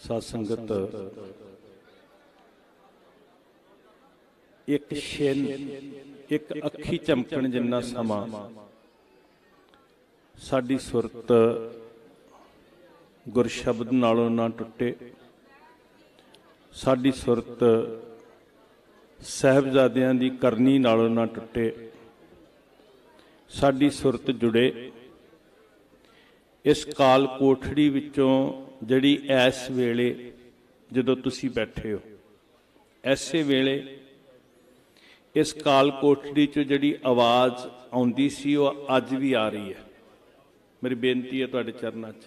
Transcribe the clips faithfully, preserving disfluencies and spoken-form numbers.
साध संगत एक छिन एक अखी चमकण जिन्ना समा साडी सुरत गुरशब्द नालों ना टुटे, साडी सुरत साहिबजादियां दी करनी नालों ना टुटे, साडी सुरत जुड़े इस काल कोठड़ी विचों जिहड़ी ऐस वेले जदों तुसीं बैठे हो, ऐसे वेले इस काल कोठड़ी चों जिहड़ी आवाज़ आउंदी सी वो अज भी आ रही है। मेरी बेनती है तुहाडे चरनां च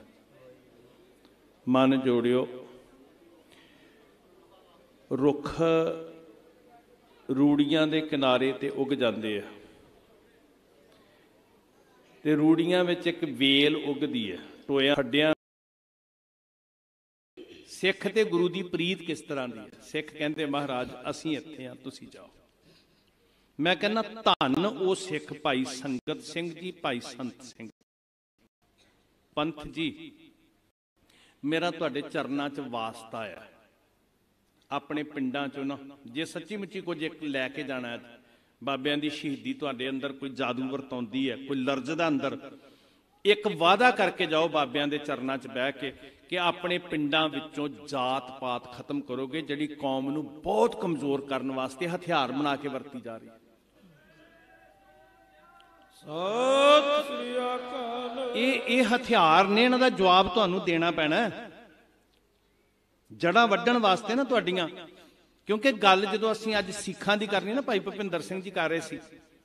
मन जोड़ियो। रुख रूड़ियां दे किनारे ते उग जांदे आ ते रूड़ियां विच एक वेल उगदी है, टोया खड्डियां। सिख ते गुरु की प्रीत किस तरह की है? सिख कहते महाराज असीं इत्थे हां, तुसीं जाओ। मैं कहना धन वो सिख भाई संगत सिंह जी, भाई संत सिंह पंथ जी, मेरा तुहाडे चरनां च वास्ता है। अपने पिंडां चों ना जे सच्ची मुच्ची कुछ एक लैके जाना है, बाबियां दी शहीदी तुहाडे अंदर कोई जादू वरताउंदी है, कोई लरजदा अंदर, एक वादा करके जाओ बाबियां दे चरनां च बह के कि अपने पिंडां विचों जात पात खत्म करोगे जिहड़ी कौम नूं बहुत कमजोर करने वास्ते हथियार बना के वरती जा रही है। सत श्री अकाल। ये ये हथियार ने, इन्हां दा जवाब तुहानूं देना पैना जड़ां वड्ढण वास्ते ना तुहाडीआं। क्योंकि गल जदों असीं अज सिखां दी करनी ना, भाई भुपिंदर सिंह जी कर रहे सी,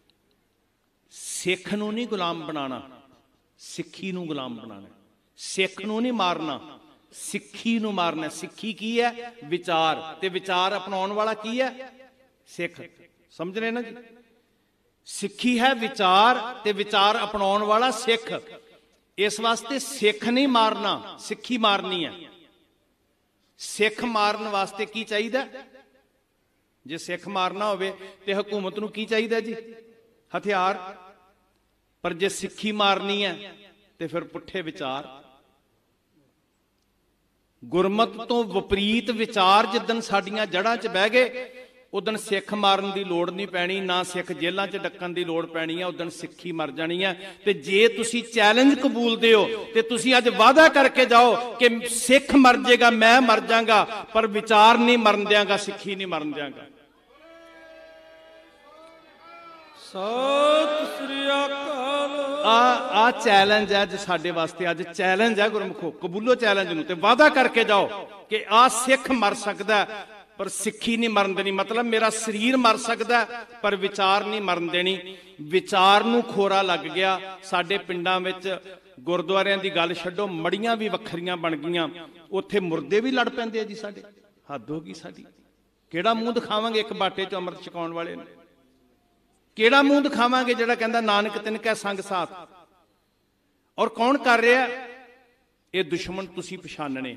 सिख नूं नहीं गुलाम बनाना, सिक्खी नूं गुलाम बनाना। सिख नूं नहीं मारना, सिक्खी नूं मारना। सिक्खी की है? विचार, ते विचार अपनाउण वाला की है? सिख। समझ रहे ना जी? सिक्खी है विचार ते विचार अपनाउण वाला सिख। इस वास्ते सिख नहीं मारना, सिक्खी मारनी है। सिख मारन वास्ते की चाहिए? जे सिख मारना होवे ते हुकूमत नूं की चाहिए जी? हथियार। पर जे सिक्खी मारनी है तो फिर पुठे विचार। गुरमत तो विपरीत विचार जिदन साडियां जड़ां च बह गए, उदन सिख मारन की लोड़ नहीं पैनी, ना सिख जेलों च डकन की लोड़ पैनी है, उदन सिक्खी मर जानी है। ते जे तुसी चैलेंज कबूलदे हो ते तुसी अज वादा करके जाओ कि सिख मर जाएगा, मैं मर जाऊंगा, पर विचार नहीं मरन देंगा, सिक्खी नहीं मरन देंगा। सत श्री अकाल। आ आ चैलेंज है अज साडे वास्ते, अज चैलेंज है गुरमुखो। कबूलो चैलेंज नूं ते वादा करके जाओ कि आ सिख मर सकदा है पर सिक्खी नहीं मरन देनी। मतलब मेरा शरीर मर सकदा है पर विचार नहीं मरन देनी। विचार नूं खोरा लग गया। साडे पिंडां विच गुरुद्वारियां दी गल छड्डो, मड़ियां भी वखरियां बन गईयां, उत्थे मुर्दे भी लड़ पैंदे आ जी साडे। हद हो गई साडी। किहड़ा मूँह दिखावांगे एक बाटे चों अमृत छकाउण वाले नूं? किहड़ा मूँह दिखावांगे जिहड़ा कहंदा नानक तिनकै संग साथ? और कौन कर रहा? ये दुश्मन तुसीं पछाणने।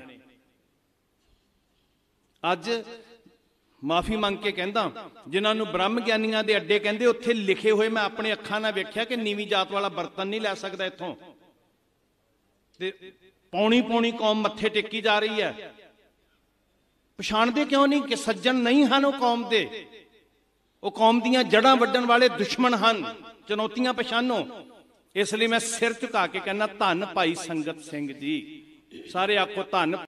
अज माफी मंग के कहंदा, जिन्हां ब्रह्म ज्ञानियां दे अड्डे कहंदे, उत्थे लिखे हुए मैं अपने अखां नाल वेख्या कि नीवीं जात वाला बर्तन नहीं लै सकदा इत्थों। ते पौनी पौनी कौम मत्थे टेकी जा रही है। पछाणदे क्यों नहीं कि सज्जन नहीं हन वो कौम दे? वो कौम दियां जड़ां वड्ढण वाले दुश्मन हन। चुनौतियां पछाणो। इसलिए मैं सिर झुका के कहना, धन भाई संगत सिंह जी। सारे आखो धन।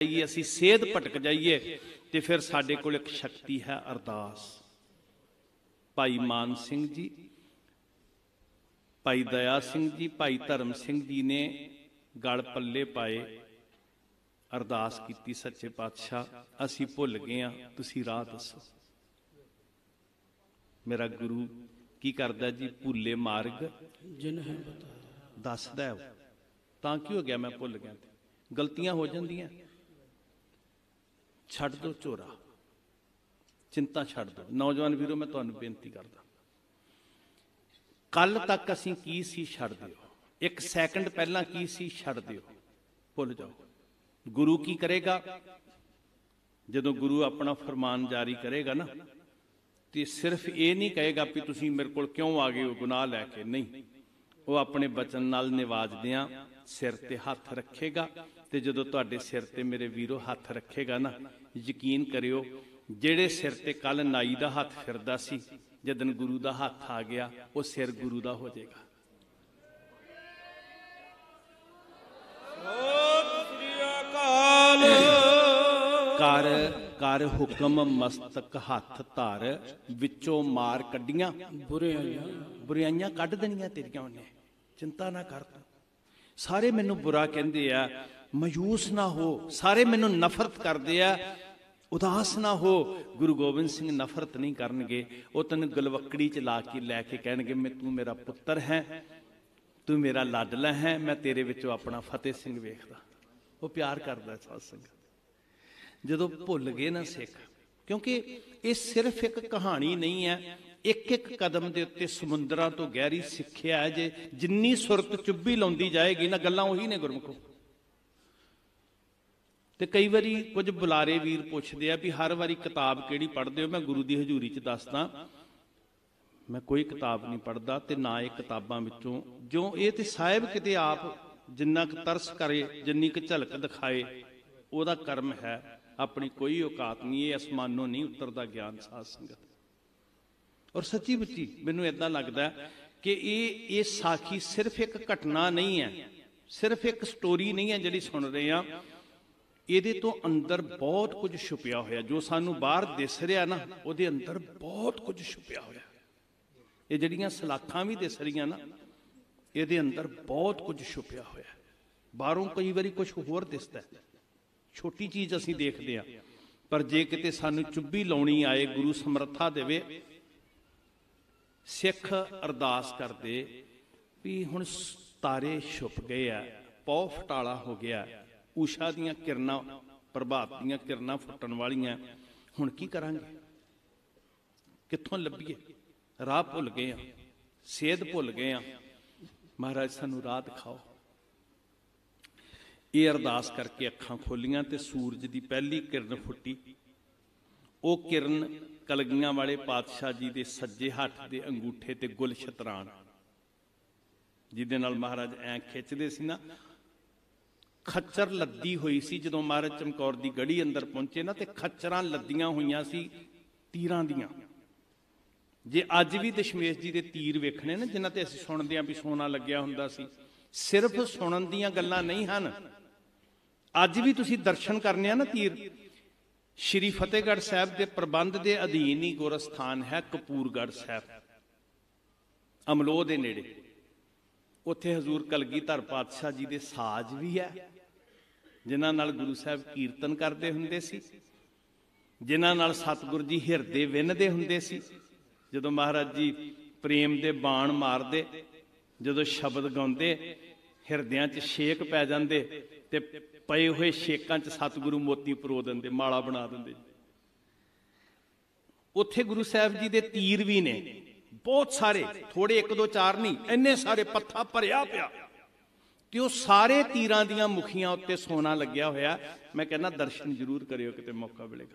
ਜਾਈਏ, ਅਸੀਂ ਸੇਧ ਭਟਕ ਜਾਈਏ, ਤੇ ਫਿਰ ਸਾਡੇ ਕੋਲ ਇੱਕ ਸ਼ਕਤੀ ਹੈ ਅਰਦਾਸ। ਭਾਈ ਮਾਨ ਸਿੰਘ ਜੀ, ਭਾਈ ਦਇਆ ਸਿੰਘ ਜੀ, ਭਾਈ ਧਰਮ ਸਿੰਘ ਜੀ ਨੇ ਗਲ ਪੱਲੇ ਪਾਏ, ਅਰਦਾਸ ਕੀਤੀ, ਸੱਚੇ ਪਾਤਸ਼ਾਹ ਅਸੀਂ ਭੁੱਲ ਗਏ ਹਾਂ, ਤੁਸੀਂ ਰਾਹ ਦੱਸੋ। ਮੇਰਾ ਗੁਰੂ ਕੀ ਕਰਦਾ ਜੀ? ਭੁੱਲੇ ਮਾਰਗ ਜਿਨ ਹੈ ਦੱਸਦਾ ਹੈ। ਤਾਂ ਕੀ ਹੋ ਗਿਆ? ਮੈਂ ਭੁੱਲ ਗਿਆ। ਗਲਤੀਆਂ ਹੋ ਜਾਂਦੀਆਂ, ਛੱਡ ਦੋ ਝੋਰਾ, ਚਿੰਤਾ ਛੱਡ ਦੋ। ਨੌਜਵਾਨ ਵੀਰੋ, ਮੈਂ ਤੁਹਾਨੂੰ ਬੇਨਤੀ ਕਰਦਾ, ਕੱਲ ਤੱਕ ਅਸੀਂ ਕੀ ਸੀ ਛੱਡ ਦਿਓ, ਇੱਕ ਸੈਕਿੰਡ ਪਹਿਲਾਂ ਕੀ ਸੀ ਛੱਡ ਦਿਓ, ਭੁੱਲ ਜਾਓ। ਗੁਰੂ ਕੀ ਕਰੇਗਾ? ਜਦੋਂ ਗੁਰੂ ਆਪਣਾ ਫਰਮਾਨ ਜਾਰੀ ਕਰੇਗਾ ਨਾ, ਤੇ ਸਿਰਫ ਇਹ ਨਹੀਂ ਕਹੇਗਾ ਵੀ ਤੁਸੀਂ ਮੇਰੇ ਕੋਲ ਕਿਉਂ ਆ ਗਏ ਹੋ ਗੁਨਾਹ ਲੈ ਕੇ, ਨਹੀਂ। ਉਹ ਆਪਣੇ ਬਚਨ ਨਾਲ ਨਿਵਾਜਦਿਆਂ ਸਿਰ ਤੇ ਹੱਥ ਰੱਖੇਗਾ, ਤੇ ਜਦੋਂ ਤੁਹਾਡੇ ਸਿਰ ਤੇ ਮੇਰੇ ਵੀਰੋ ਹੱਥ ਰੱਖੇਗਾ ਨਾ, ਯਕੀਨ ਕਰਿਓ, ਜਿਹੜੇ ਸਿਰ ਤੇ ਕੱਲ ਨਾਈ ਦਾ ਹੱਥ ਫਿਰਦਾ ਸੀ, ਜਦੋਂ ਗੁਰੂ ਦਾ ਹੱਥ ਆ ਗਿਆ, ਉਹ ਸਿਰ ਗੁਰੂ ਦਾ ਹੋ ਜਾਏਗਾ। ਕਰ ਕਰ ਹੁਕਮ ਮਸਤਕ ਹੱਥ ਧਰ, ਵਿੱਚੋਂ ਮਾਰ ਕੱਢੀਆਂ ਬੁਰਾਈਆਂ, ਬੁਰਾਈਆਂ ਕੱਢ ਦੇਣੀਆਂ ਤੇਰੀਆਂ ਉਹਨੇ, ਚਿੰਤਾ ਨਾ ਕਰ ਤੂੰ। ਸਾਰੇ ਮੈਨੂੰ ਬੁਰਾ ਕਹਿੰਦੇ ਆ, ਮਾਯੂਸ ਨਾ ਹੋ। ਸਾਰੇ ਮੈਨੂੰ ਨਫ਼ਰਤ ਕਰਦੇ ਆ, ਉਦਾਸ ਨਾ ਹੋ। ਗੁਰੂ ਗੋਬਿੰਦ ਸਿੰਘ ਨਫ਼ਰਤ ਨਹੀਂ ਕਰਨਗੇ, ਉਹ ਤੈਨੂੰ ਗਲਵੱਕੜੀ ਚ ਲਾ ਕੇ ਲੈ ਕੇ ਕਹਿਣਗੇ, ਮੈਂ ਤੂੰ ਮੇਰਾ ਪੁੱਤਰ ਹੈ, ਤੂੰ ਮੇਰਾ ਲਾਡਲਾ ਹੈ, ਮੈਂ ਤੇਰੇ ਵਿੱਚੋਂ ਆਪਣਾ ਫਤਿਹ ਸਿੰਘ ਵੇਖਦਾ। ਉਹ ਪਿਆਰ ਕਰਦਾ ਸਾਧ ਸੰਗਤ। ਜਦੋਂ ਭੁੱਲ ਗਏ ਨਾ ਸਿੱਖ, ਕਿਉਂਕਿ ਇਹ ਸਿਰਫ ਇੱਕ ਕਹਾਣੀ ਨਹੀਂ ਹੈ, ਇੱਕ ਇੱਕ ਕਦਮ ਦੇ ਉੱਤੇ ਸਮੁੰਦਰਾਂ ਤੋਂ ਗਹਿਰੀ ਸਿੱਖਿਆ ਹੈ। ਜੇ ਜਿੰਨੀ ਸੁਰਤ ਚੁੱਭੀ ਲਾਉਂਦੀ ਜਾਏਗੀ ਨਾ, ਗੱਲਾਂ ਉਹੀ ਨੇ ਗੁਰਮੁਖੋ। ਤੇ ਕਈ ਵਾਰੀ ਕੁਝ ਬੁਲਾਰੇ ਵੀਰ ਪੁੱਛਦੇ ਆ ਵੀ ਹਰ ਵਾਰੀ ਕਿਤਾਬ ਕਿਹੜੀ ਪੜ੍ਹਦੇ ਹੋ? ਮੈਂ ਗੁਰੂ ਦੀ ਹਜ਼ੂਰੀ 'ਚ ਦੱਸਦਾ, ਮੈਂ ਕੋਈ ਕਿਤਾਬ ਨਹੀਂ ਪੜ੍ਹਦਾ, ਤੇ ਨਾ ਇਹ ਕਿਤਾਬਾਂ ਵਿੱਚੋਂ ਜੋ ਇਹ ਤੇ ਸਾਹਿਬ ਕਿਤੇ ਆਪ ਜਿੰਨਾ ਕੁ ਤਰਸ ਕਰੇ, ਜਿੰਨੀ ਕੁ ਝਲਕ ਦਿਖਾਏ, ਉਹਦਾ ਕਰਮ ਹੈ। ਆਪਣੀ ਕੋਈ ਔਕਾਤ ਨਹੀਂ, ਇਹ ਅਸਮਾਨੋਂ ਨਹੀਂ ਉਤਰਦਾ ਗਿਆਨ ਸਾਧ ਸੰਗਤ। ਔਰ ਸੱਚੀ ਮੁੱਚੀ ਮੈਨੂੰ ਏਦਾਂ ਲੱਗਦਾ ਕਿ ਇਹ ਇਹ ਸਾਖੀ ਸਿਰਫ ਇੱਕ ਘਟਨਾ ਨਹੀਂ ਹੈ, ਸਿਰਫ ਇੱਕ ਸਟੋਰੀ ਨਹੀਂ ਹੈ ਜਿਹੜੀ ਸੁਣ ਰਹੇ ਆ। ਇਹਦੇ ਤੋਂ ਅੰਦਰ ਬਹੁਤ ਕੁਝ ਛੁਪਿਆ ਹੋਇਆ, ਜੋ ਸਾਨੂੰ ਬਾਹਰ ਦਿਸ ਰਿਹਾ ਨਾ, ਉਹਦੇ ਅੰਦਰ ਬਹੁਤ ਕੁਝ ਛੁਪਿਆ ਹੋਇਆ। ਇਹ ਜਿਹੜੀਆਂ ਸਲਾਖਾਂ ਵੀ ਦਿਸ ਰਹੀਆਂ ਨਾ, ਇਹਦੇ ਅੰਦਰ ਬਹੁਤ ਕੁਝ ਛੁਪਿਆ ਹੋਇਆ। ਬਾਹਰੋਂ ਕਈ ਵਾਰੀ ਕੁਝ ਹੋਰ ਦਿਸਦਾ, ਛੋਟੀ ਚੀਜ਼ ਅਸੀਂ ਦੇਖਦੇ ਹਾਂ, ਪਰ ਜੇ ਕਿਤੇ ਸਾਨੂੰ ਚੁੱਭੀ ਲਾਉਣੀ ਆਏ, ਗੁਰੂ ਸਮਰੱਥਾ ਦੇਵੇ। ਸਿੱਖ ਅਰਦਾਸ ਕਰਦੇ ਵੀ ਹੁਣ ਤਾਰੇ ਛੁਪ ਗਏ ਆ, ਪੌ ਫਟਾਲਾ ਹੋ ਗਿਆ, ਊਸ਼ਾ ਦੀਆਂ ਕਿਰਨਾਂ, ਪ੍ਰਭਾਤ ਦੀਆਂ ਕਿਰਨਾਂ ਫੁੱਟਣ ਵਾਲੀਆਂ, ਹੁਣ ਕੀ ਕਰਾਂਗੇ? ਕਿੱਥੋਂ ਲੱਭੀਏ? ਰਾਹ ਭੁੱਲ ਗਏ ਆ, ਸੇਧ ਭੁੱਲ ਗਏ ਆ। ਮਹਾਰਾਜ ਸਾਨੂੰ ਰਾਹ ਦਿਖਾਓ। ਇਹ ਅਰਦਾਸ ਕਰਕੇ ਅੱਖਾਂ ਖੋਲੀਆਂ ਤੇ ਸੂਰਜ ਦੀ ਪਹਿਲੀ ਕਿਰਨ ਫੁੱਟੀ। ਉਹ ਕਿਰਨ ਕਲਗੀਆਂ ਵਾਲੇ ਪਾਤਸ਼ਾਹ ਜੀ ਦੇ ਸੱਜੇ ਹੱਥ ਦੇ ਅੰਗੂਠੇ ਤੇ ਗੁਲ ਸ਼ਤਰਾਣ, ਜਿਹਦੇ ਨਾਲ ਮਹਾਰਾਜ ਐਂ ਖਿੱਚਦੇ ਸੀ ਨਾ, ਖੱਚਰ ਲੱਦੀ ਹੋਈ ਸੀ। ਜਦੋਂ ਮਹਾਰਾਜ ਚਮਕੌਰ ਦੀ ਗੜੀ ਅੰਦਰ ਪਹੁੰਚੇ ਨਾ, ਤੇ ਖੱਚਰਾਂ ਲੱਦੀਆਂ ਹੋਈਆਂ ਸੀ ਤੀਰਾਂ ਦੀਆਂ। ਜੇ ਅੱਜ ਵੀ ਦਸ਼ਮੇਸ਼ ਜੀ ਦੇ ਤੀਰ ਵੇਖਣੇ ਨਾ, ਜਿਨ੍ਹਾਂ ਤੇ ਅਸੀਂ ਸੁਣਦੇ ਹਾਂ ਵੀ ਸੋਨਾ ਲੱਗਿਆ ਹੁੰਦਾ ਸੀ, ਸਿਰਫ ਸੁਣਨ ਦੀਆਂ ਗੱਲਾਂ ਨਹੀਂ ਹਨ। ਅੱਜ ਵੀ ਤੁਸੀਂ ਦਰਸ਼ਨ ਕਰਨੇ ਆ ਨਾ ਤੀਰ। ਸ਼੍ਰੀ ਫਤਿਹਗੜ੍ਹ ਸਾਹਿਬ ਦੇ ਪ੍ਰਬੰਧ ਦੇ ਅਧੀਨ ਹੀ ਗੁਰਸਥਾਨ ਹੈ ਕਪੂਰਗੜ੍ਹ ਸਾਹਿਬ, ਅਮਲੋਹ ਦੇ ਨੇੜੇ। ਉੱਥੇ ਹਜ਼ੂਰ ਕਲਗੀਧਰ ਪਾਤਸ਼ਾਹ ਜੀ ਦੇ ਸਾਜ਼ ਵੀ ਹੈ, ਜਿਨ੍ਹਾਂ ਨਾਲ ਗੁਰੂ ਸਾਹਿਬ ਕੀਰਤਨ ਕਰਦੇ ਹੁੰਦੇ ਸੀ, ਜਿਨ੍ਹਾਂ ਨਾਲ ਸਤਿਗੁਰੂ ਜੀ ਹਿਰਦੇ ਵਿੰਨਦੇ ਹੁੰਦੇ ਸੀ। ਜਦੋਂ ਮਹਾਰਾਜ ਜੀ ਪ੍ਰੇਮ ਦੇ ਬਾਣ ਮਾਰਦੇ, ਜਦੋਂ ਸ਼ਬਦ ਗਾਉਂਦੇ, ਹਿਰਦਿਆਂ 'ਚ ਛੇਕ ਪੈ ਜਾਂਦੇ, ਤੇ ਪਏ ਹੋਏ ਛੇਕਾਂ 'ਚ ਸਤਿਗੁਰੂ ਮੋਤੀ ਪਰੋ ਦਿੰਦੇ, ਮਾਲਾ ਬਣਾ ਦਿੰਦੇ। ਉੱਥੇ ਗੁਰੂ ਸਾਹਿਬ ਜੀ ਦੇ ਤੀਰ ਵੀ ਨੇ, ਬਹੁਤ ਸਾਰੇ, ਥੋੜੇ ਇੱਕ ਦੋ ਚਾਰ ਨਹੀਂ, ਇੰਨੇ ਸਾਰੇ, ਪੱਥਾ ਭਰਿਆ ਪਿਆ। ਤੇ ਉਹ ਸਾਰੇ ਤੀਰਾਂ ਦੀਆਂ ਮੁਖੀਆਂ ਉੱਤੇ ਸੋਨਾ ਲੱਗਿਆ ਹੋਇਆ। ਮੈਂ ਕਹਿੰਦਾ ਦਰਸ਼ਨ ਜ਼ਰੂਰ ਕਰਿਓ, ਕਿਤੇ ਮੌਕਾ ਮਿਲੇਗਾ।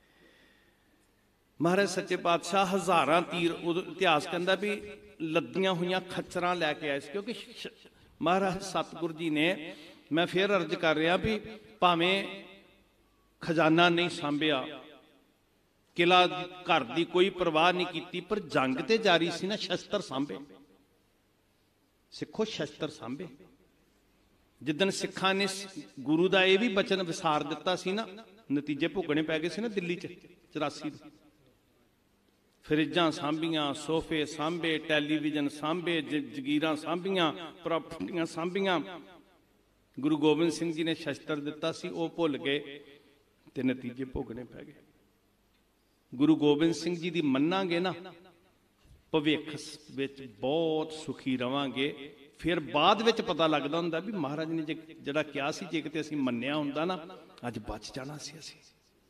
ਮਹਾਰਾਜ ਸੱਚੇ ਪਾਤਸ਼ਾਹ ਹਜ਼ਾਰਾਂ ਤੀਰ, ਉਦੋਂ ਇਤਿਹਾਸ ਕਹਿੰਦਾ ਵੀ ਲੱਦੀਆਂ ਹੋਈਆਂ ਖੱਚਰਾਂ ਲੈ ਕੇ ਆਏ ਸੀ, ਕਿਉਂਕਿ ਮਹਾਰਾਜ ਸਤਿਗੁਰੂ ਜੀ ਨੇ, ਮੈਂ ਫੇਰ ਅਰਜ਼ ਕਰ ਰਿਹਾ ਵੀ ਭਾਵੇਂ ਖਜ਼ਾਨਾ ਨਹੀਂ ਸਾਂਭਿਆ, ਕਿਲਾ ਘਰ ਦੀ ਕੋਈ ਪਰਵਾਹ ਨਹੀਂ ਕੀਤੀ, ਪਰ ਜੰਗ ਤੇ ਜਾਰੀ ਸੀ ਨਾ, ਸ਼ਸਤਰ ਸਾਂਭੇ। ਸਿੱਖੋ, ਸ਼ਸਤਰ ਸਾਂਭੇ। ਜਿੱਦਣ ਸਿੱਖਾਂ ਨੇ ਗੁਰੂ ਦਾ ਇਹ ਵੀ ਬਚਨ ਵਿਸਾਰ ਦਿੱਤਾ ਸੀ ਨਾ, ਨਤੀਜੇ ਭੁਗਤਣੇ ਪੈ ਗਏ ਸੀ ਨਾ ਦਿੱਲੀ 'ਚ ਚੁਰਾਸੀ ਨੂੰ। ਫਰਿੱਜਾਂ ਸਾਂਭੀਆਂ, ਸੋਫੇ ਸਾਂਭੇ, ਟੈਲੀਵਿਜ਼ਨ ਸਾਂਭੇ, ਜਗੀਰਾਂ ਸਾਂਭੀਆਂ, ਪ੍ਰਾਪਰਟੀਆਂ ਸਾਂਭੀਆਂ। ਗੁਰੂ ਗੋਬਿੰਦ ਸਿੰਘ ਜੀ ਨੇ ਸ਼ਸਤਰ ਦਿੱਤਾ ਸੀ, ਉਹ ਭੁੱਲ ਗਏ ਤੇ ਨਤੀਜੇ ਭੋਗਣੇ ਪੈ ਗਏ। ਗੁਰੂ ਗੋਬਿੰਦ ਸਿੰਘ ਜੀ ਦੀ ਮੰਨਾਂਗੇ ਨਾ, ਭਵਿੱਖ ਵਿੱਚ ਬਹੁਤ ਸੁਖੀ ਰਵਾਂਗੇ। ਫਿਰ ਬਾਅਦ ਵਿੱਚ ਪਤਾ ਲੱਗਦਾ ਹੁੰਦਾ ਵੀ ਮਹਾਰਾਜ ਨੇ ਜੇ ਜਿਹੜਾ ਕਿਹਾ ਸੀ, ਜੇ ਕਿਤੇ ਅਸੀਂ ਮੰਨਿਆ ਹੁੰਦਾ ਨਾ, ਅੱਜ ਬਚ ਜਾਣਾ ਸੀ ਅਸੀਂ।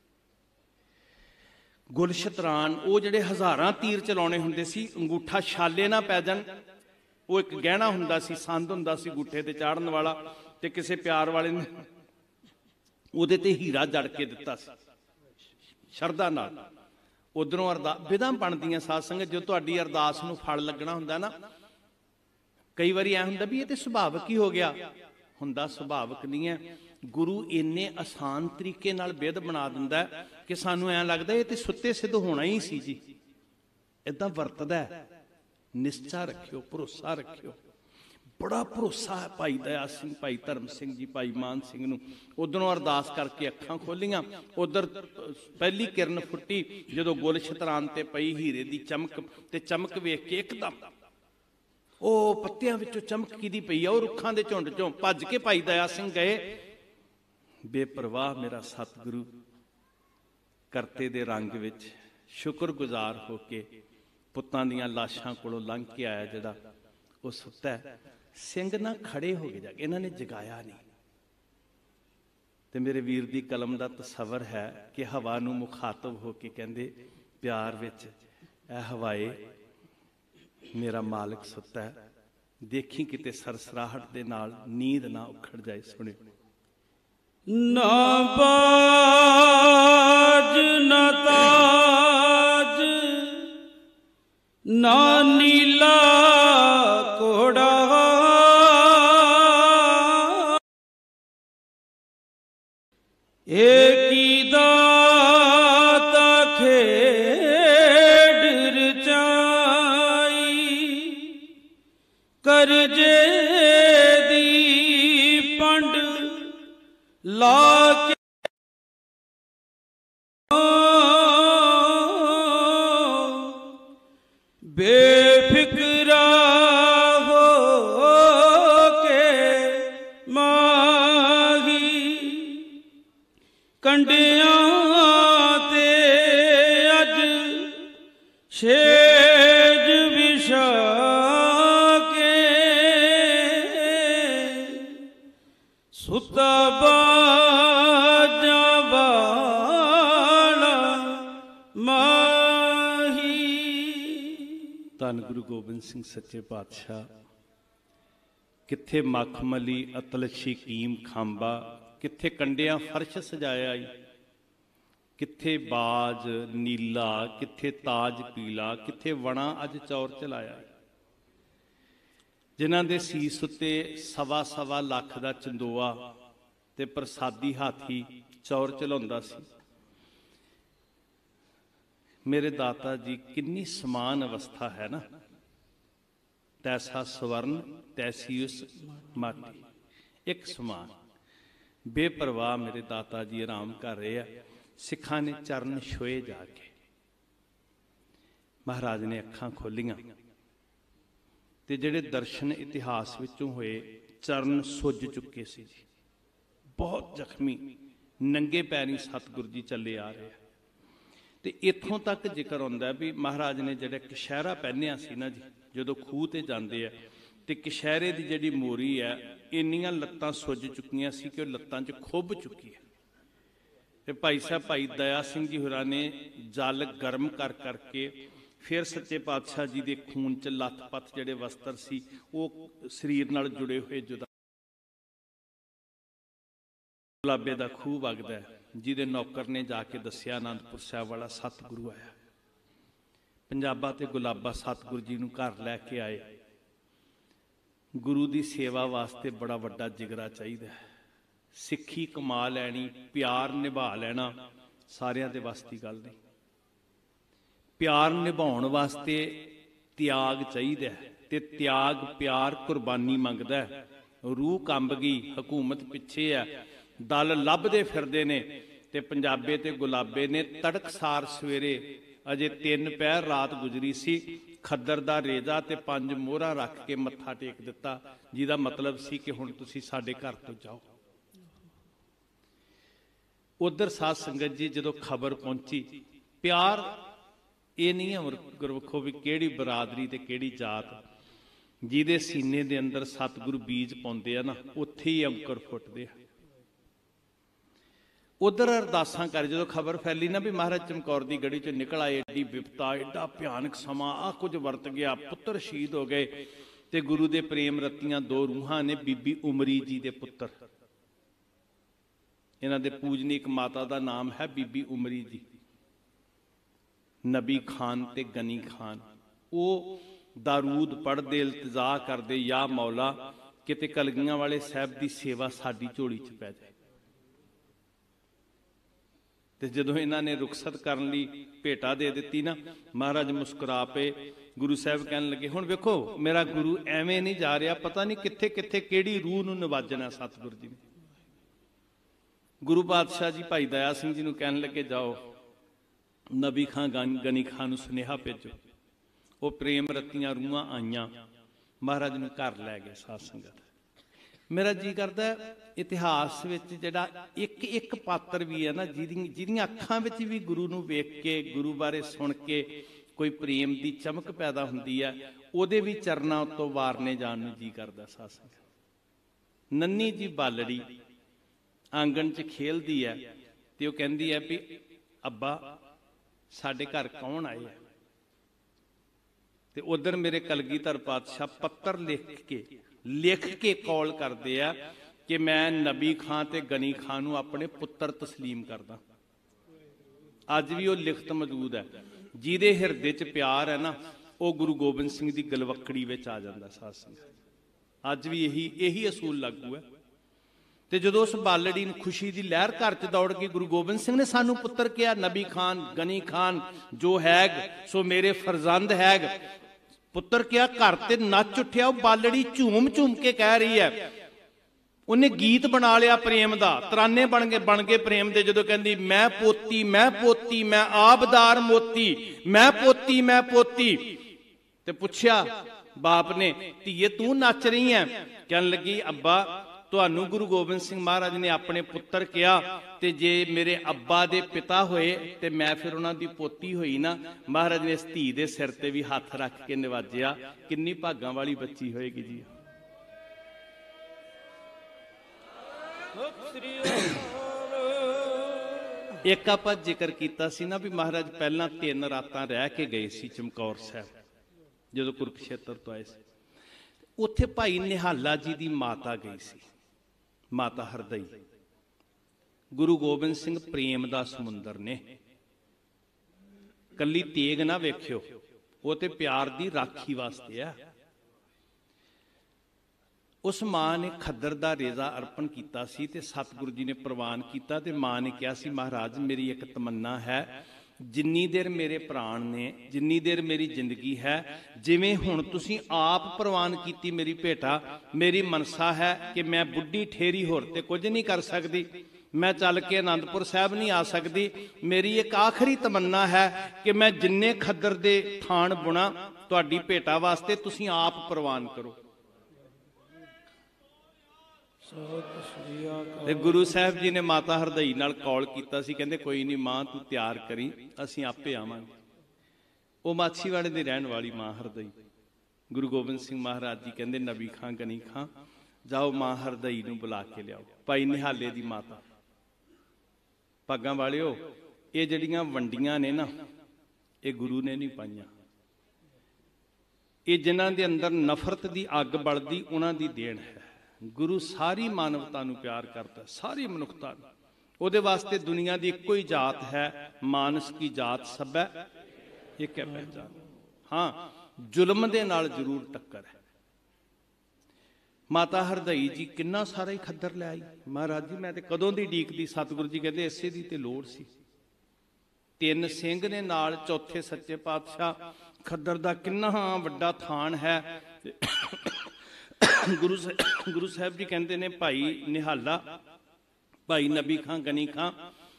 ਗੁਲਸ਼ਤਰਾਨ, ਉਹ ਜਿਹੜੇ ਹਜ਼ਾਰਾਂ ਤੀਰ ਚਲਾਉਣੇ ਹੁੰਦੇ ਸੀ, ਅੰਗੂਠਾ ਛਾਲੇ ਨਾ ਪੈ ਜਾਣ, ਉਹ ਇੱਕ ਗਹਿਣਾ ਹੁੰਦਾ ਸੀ, ਸੰਦ ਹੁੰਦਾ ਸੀ ਅੰਗੂਠੇ ਤੇ ਚਾੜਨ ਵਾਲਾ, ਤੇ ਕਿਸੇ ਪਿਆਰ ਵਾਲੇ ਨੇ ਉਹਦੇ ਤੇ ਹੀਰਾ ਜੜ ਕੇ ਦਿੱਤਾ ਸੀ ਸ਼ਰਧਾ ਨਾਲ। ਉਧਰੋਂ ਅਰਦਾਸ ਵਿਧਾਂ ਬਣਦੀਆਂ ਸਾਧ ਸੰਗਤ, ਜੋ ਤੁਹਾਡੀ ਅਰਦਾਸ ਨੂੰ ਫਲ ਲੱਗਣਾ ਹੁੰਦਾ ਨਾ, ਕਈ ਵਾਰੀ ਐ ਹੁੰਦਾ ਵੀ ਇਹ ਤੇ ਸੁਭਾਵਿਕ ਹੀ ਹੋ ਗਿਆ, ਹੁੰਦਾ ਸੁਭਾਵਿਕ ਨਹੀਂ ਹੈ। ਗੁਰੂ ਇੰਨੇ ਆਸਾਨ ਤਰੀਕੇ ਨਾਲ ਵਿਧ ਬਣਾ ਦਿੰਦਾ ਕਿ ਸਾਨੂੰ ਐਂ ਲੱਗਦਾ ਇਹ ਤੇ ਸੁੱਤੇ ਸਿੱਧ ਹੋਣਾ ਹੀ ਸੀ ਜੀ। ਏਦਾਂ ਵਰਤਦਾ। ਨਿਸ਼ਚਾ ਰੱਖਿਓ, ਭਰੋਸਾ ਰੱਖਿਓ। ਬੜਾ ਭਰੋਸਾ ਹੈ ਭਾਈ ਦਇਆ ਸਿੰਘ, ਭਾਈ ਧਰਮ ਸਿੰਘ ਜੀ, ਭਾਈ ਮਾਨ ਸਿੰਘ ਨੂੰ। ਉਧਰੋਂ ਅਰਦਾਸ ਕਰਕੇ ਅੱਖਾਂ ਖੋਲੀਆਂ, ਉਧਰ ਪਹਿਲੀ ਕਿਰਨ ਫੁੱਟੀ ਜਦੋਂ ਗੁਲਸ਼ਤਰਾਨ ਤੇ ਪਈ ਹੀਰੇ ਦੀ ਚਮਕ, ਤੇ ਚਮਕ ਵੇਖ ਕੇ ਇੱਕਦਮ ਉਹ ਪੱਤਿਆਂ ਵਿੱਚੋਂ ਚਮਕ ਕਿਹਦੀ ਪਈ ਆ, ਉਹ ਰੁੱਖਾਂ ਦੇ ਝੁੰਡ ਚੋਂ ਭੱਜ ਕੇ ਭਾਈ ਦਇਆ ਸਿੰਘ ਗਏ। ਬੇਪਰਵਾਹ ਮੇਰਾ ਸਤਿਗੁਰੂ ਕਰਤੇ ਦੇ ਰੰਗ ਵਿੱਚ ਸ਼ੁਕਰਗੁਜ਼ਾਰ ਹੋ ਕੇ ਪੁੱਤਾਂ ਦੀਆਂ ਲਾਸ਼ਾਂ ਕੋਲੋਂ ਲੰਘ ਕੇ ਆਇਆ, ਜਿਹੜਾ ਉਹ ਸੁੱਤਾ। ਸਿੰਘ ਨਾ ਖੜੇ ਹੋ ਗਏ ਜਾ ਕੇ, ਇਹਨਾਂ ਨੇ ਜਗਾਇਆ ਨਹੀਂ। ਤੇ ਮੇਰੇ ਵੀਰ ਦੀ ਕਲਮ ਦਾ ਤਸੱਵਰ ਹੈ ਕਿ ਹਵਾ ਨੂੰ ਮੁਖਾਤਬ ਹੋ ਕੇ ਕਹਿੰਦੇ, ਪਿਆਰ ਵਿੱਚ ਇਹ ਹਵਾਏ ਮੇਰਾ ਮਾਲਕ ਸੁੱਤਾ ਹੈ, ਦੇਖੀ ਕਿਤੇ ਸਰਸਰਾਹਟ ਦੇ ਨਾਲ ਨੀਂਦ ਨਾ ਉਖੜ ਜਾਏ। ਸੁਣਿਓ। ਨਾ ਬਾਜ ਨਾ ਤਾਜ ਨਾ ਨੀਲਾ ਘੋੜਾ, ਏਕੀ ਦਾਤਾ ਖੇਡ ਰਚਾਈ, ਕਰਜੇ ਦੀ ਪੰਡ ਲਾ ਕੇ ਬੇਫਿਕਰਾ ਹੋ ਕੇ ਮਾਹੀ, ਕੰਡਿਆਂ ਤੇ ਅੱਜ ਛੇਜ ਵਿਛਾ ਕੇ, ਸੁੱਤਾ ਬਾਜਾਂ ਵਾਲਾ ਮਾਹੀ। ਧੰਨ ਗੁਰੂ ਗੋਬਿੰਦ ਸਿੰਘ ਸੱਚੇ ਪਾਤਸ਼ਾਹ। ਕਿੱਥੇ ਮਖਮਲੀ ਅਤਲ ਸ਼ਕੀਮ ਖਾਂਬਾ, ਕਿੱਥੇ ਕੰਡਿਆਂ ਫਰਸ਼ ਸਜਾਇਆ ਈ, ਕਿੱਥੇ ਬਾਜ ਨੀਲਾ, ਕਿੱਥੇ ਤਾਜ ਪੀਲਾ, ਕਿੱਥੇ ਵਣਾ ਅੱਜ ਚੌਰ ਚਲਾਇਆ। ਜਿਨ੍ਹਾਂ ਦੇ ਸੀਸ ਉੱਤੇ ਸਵਾ ਸਵਾ ਲੱਖ ਦਾ ਚੰਦੋਆ ਤੇ ਪ੍ਰਸਾਦੀ ਹਾਥੀ ਚੌਰ ਚਲਾਉਂਦਾ ਸੀ। ਮੇਰੇ ਦਾਤਾ ਜੀ, ਕਿੰਨੀ ਸਮਾਨ ਅਵਸਥਾ ਹੈ ਨਾ। ਤੈਸਾ ਸਵਰਨ ਤੈਸੀ ਉਸ ਮਾਟੀ, ਇੱਕ ਸਮਾਨ। ਬੇਪਰਵਾਹ ਮੇਰੇ ਦਾਤਾ ਜੀ ਆਰਾਮ ਕਰ ਰਹੇ ਆ। ਸਿੱਖਾਂ ਨੇ ਚਰਨ ਛੋਏ ਜਾ ਕੇ। ਮਹਾਰਾਜ ਨੇ ਅੱਖਾਂ ਖੋਲੀਆਂ ਤੇ ਜਿਹੜੇ ਦਰਸ਼ਨ ਇਤਿਹਾਸ ਵਿੱਚੋਂ ਹੋਏ, ਚਰਨ ਸੁੱਜ ਚੁੱਕੇ ਸੀ ਜੀ, ਬਹੁਤ ਜ਼ਖਮੀ, ਨੰਗੇ ਪੈਰੀਂ ਸਤਿਗੁਰੂ ਜੀ ਚੱਲੇ ਆ ਰਹੇ ਆ। ਤੇ ਇੱਥੋਂ ਤੱਕ ਜ਼ਿਕਰ ਆਉਂਦਾ ਵੀ ਮਹਾਰਾਜ ਨੇ ਜਿਹੜਾ ਕਸ਼ਹਿਰਾ ਪਹਿਨਿਆ ਸੀ ਨਾ ਜੀ, ਜਦੋਂ ਖੂਹ ਤੇ ਜਾਂਦੇ ਆ ਤੇ ਕਸ਼ਹਿਰੇ ਦੀ ਜਿਹੜੀ ਮੋਰੀ ਹੈ, ਇੰਨੀਆਂ ਲੱਤਾਂ ਸੁੱਜ ਚੁੱਕੀਆਂ ਸੀ ਕਿ ਉਹ ਲੱਤਾਂ 'ਚ ਖੁੱਭ ਚੁੱਕੀ ਹੈ। ਤੇ ਭਾਈ ਸਾਹਿਬ ਭਾਈ ਦਇਆ ਸਿੰਘ ਜੀ ਹੋਰਾਂ ਨੇ ਜਲ ਗਰਮ ਕਰ ਕਰਕੇ ਫਿਰ ਸੱਚੇ ਪਾਤਸ਼ਾਹ ਜੀ ਦੇ ਖੂਨ 'ਚ ਲੱਥ-ਪੱਥ ਜਿਹੜੇ ਵਸਤਰ ਸੀ, ਉਹ ਸਰੀਰ ਨਾਲ ਜੁੜੇ ਹੋਏ ਜੁਦਾ ਗੁਲਾਬੇ ਦਾ ਖੂਹ ਵਗਦਾ, ਜਿਹਦੇ ਨੌਕਰ ਨੇ ਜਾ ਕੇ ਦੱਸਿਆ ਆਨੰਦਪੁਰ ਸਾਹਿਬ ਵਾਲਾ ਸਤਿਗੁਰੂ ਆਇਆ। ਪੰਜਾਬਾ ਤੇ ਗੁਲਾਬਾ ਸਤਿਗੁਰੂ ਜੀ ਨੂੰ ਘਰ ਲੈ ਕੇ ਆਏ। ਗੁਰੂ ਦੀ ਸੇਵਾ ਵਾਸਤੇ ਬੜਾ ਵੱਡਾ ਜਿਗਰਾ ਚਾਹੀਦਾ ਹੈ। ਸਿੱਖੀ ਕਮਾ ਲੈਣੀ, ਪਿਆਰ ਨਿਭਾ ਲੈਣਾ ਸਾਰਿਆਂ ਦੇ ਵੱਸ ਦੀ ਗੱਲ ਨਹੀਂ। ਪਿਆਰ ਨਿਭਾਉਣ ਵਾਸਤੇ ਤਿਆਗ ਚਾਹੀਦਾ ਹੈ, ਤੇ ਤਿਆਗ ਪਿਆਰ ਕੁਰਬਾਨੀ ਮੰਗਦਾ ਹੈ। रूह कंब गई, हुकूमत पिछे है, दल लभदे फिरदे ने ते पंजाबे ते गुलाबे ने तड़कसार सवेरे अजे तीन पैर रात गुजरी सी, खद्दर दा रेजा ते पंज मोहरा रख के मत्था टेक दिता, जिहदा मतलब सी कि हुण तुसीं साडे घर तो जाओ। उधर साध संगत जी जदों खबर पहुंची, प्यार ये नहीं है गुरमुखो भी किहड़ी बरादरी ते किहड़ी जात, जिहदे सीने दे अंदर सतगुरु बीज पाउंदे आ ना, उत्थे ही अंकुर फुटदे आ। उधर अरदासां कर जो खबर फैली ना भी महाराज चमकौर की गढ़ी चो निकल आए, एडी विपता, एडा भयानक समा, आ कुछ वरत गया, पुत्र शहीद हो गए, ते गुरु दे प्रेम रतियां दो रूहां ने, बीबी उमरी जी दे पुत्र, इन्हां दे पूजनीक माता दा नाम है बीबी उमरी जी, नबी खान ते गनी खान। वो दारूद पढ़दे, इल्तिजा करदे, या मौला किते कलगियां वाले साहब की सेवा साडी झोली च पै जाए। ते जदों इन्हां ने रुखसत करन लई भेटा दे दित्ती ना, महाराज मुस्कुरा पे, गुरु साहब कहन लगे हुण वेखो मेरा गुरु एवें नहीं जा रहा, पता नहीं कित्थे कित्थे किहड़ी रूह नूं नवाजना सतगुरु जी ने। गुरु पातशाह जी भाई दया सिंह जी नूं कहन लगे जाओ नबी खां गनी खां नूं सुनेहा भेजो। वो प्रेम रतियां रूहां आईयां, महाराज नूं घर लै गए साध संगत। मेरा जी करदा इतिहास विच जिहड़ा एक एक पात्र भी है ना, जिहदी जिहदियां अखां विच भी गुरु नूं वेख के, गुरु बारे सुन के कोई प्रेम दी चमक पैदा हुंदी है, उहदे भी चरनां उत्तों वारने जाण नूं जी करदा साध संगत। नन्नी जी बालड़ी आंगन च खेलदी है ते ओह कहंदी है भी अब्बा साडे घर कौन आए है, ते उधर मेरे कलगीधर पातशाह पत्तर लिख के लिख के कॉल करते हैं कि मैं नबी खां ते गनी खां नूं अपने पुत्र तस्लीम करदा। अज भी वो लिखत मौजूद है, जिहदे हिरदे च प्यार है ना, वो गुरु गोबिंद सिंह की गलवकड़ी विच आ जांदा साध संगत। अज भी यही यही असूल लागू है। ते जदों उस बालड़ी नूं खुशी की लहर घर च दौड़ गई, गुरु गोबिंद सिंह ने सानू पुत्र कहा, नबी खान गनी खान जो हैग सो मेरे फरजंद हैग, पुत्र क्या घर ते नच उठिया। बालड़ी झूम झूम के कह रही है, उन्हें गीत बना लिया प्रेम दा, तराने बन गए बन गए प्रेम दे। जदों कहंदी मैं पोती मैं पोती मैं आबदार मोती, मैं पोती मैं पोती, ते पुछया बाप ने धीए तू नच रही है? कहन लगी अब्बा तुहानू गुरु गोबिंद सिंह महाराज ने अपने पुत्र कहा, ते जे मेरे अब्बा दे पिता होए ते मैं फिर उन्हां दी पोती होई ना। महाराज ने इस धी दे सिर ते भी हथ रख के नवाजिया, किन्नी भागां वाली बच्ची होएगी जी। एक आपां जिक्र कीता सी ना भी महाराज पहलां तीन रातां रह के गए सी चमकौर साहब, जदों कुरुक्षेत्र तो आए सी। उत्थे भाई निहाला जी दी माता गई सी, माता हरदई। गुरु गोबिंद सिंह प्रेम दा समुंदर ने, कली तेग ना वेख्यो, वो ते प्यार दी राखी वास्ते है। उस मां ने खद्दर दा रेजा अर्पण किया सी ते सतगुरु जी ने प्रवान किया, ते मां ने कहा सी महाराज मेरी एक तमन्ना है, जिन्नी देर मेरे प्राण ने, जिन्नी देर मेरी जिंदगी है, जिवें हुण तुसीं आप प्रवान कीती मेरी भेटा, मेरी मनसा है कि मैं बुढ़ी ठेरी होर ते कुछ नहीं कर सकती, मैं चल के आनंदपुर साहब नहीं आ सकती। मेरी एक आखिरी तमन्ना है कि मैं जिन्ने खद्दर दे थान बुना तुहाडी भेटा वास्ते तुसीं आप प्रवान करो। ते गुरु साहब जी ने माता हरदई नाल कॉल कीता सी, कहंदे कोई नहीं मां तू तैयार करी, असीं आपे आवांगे। वो माछीवाड़े दी रहण वाली मां हरदई। गुरु गोबिंद सिंह महाराज जी कहंदे नबी खां गनी खां जाओ मां हरदई नूं बुला के लियाओ। भाई निहाले दी माता, भागां वालिओ ये जिहड़ियां वंडियां ने ना, ये गुरु ने नहीं पाईयां, ये जिन्हां दे अंदर नफरत दी अग बलदी उन्हां दी देन है। गुरु सारी मानवता नूं प्यार करता, सारी मनुखता नूं। उहदे वास्ते दुनिया की इक्को ही जात है, मानस की जात सबै एक है पहचान। हाँ जुल्म दे नाल जरूर टक्कर है। माता हरदई जी किन्ना सारा ही खद्दर लै आई। महाराज जी मैं तो कदों दी ढीकदी, सतगुरु जी कहते इसे दी ते लोड़ सी। तीन सिंह ने नाल चौथे सच्चे पातशाह, खद्दर दा किन्ना वड्डा थान है। ਗੁਰੂ ਸਾਹਿਬ ਗੁਰੂ ਸਾਹਿਬ ਜੀ ਕਹਿੰਦੇ ਨੇ, ਭਾਈ ਨਿਹਾਲਾ, ਭਾਈ ਨਬੀ ਖਾਂ, ਗਨੀ ਖਾਂ,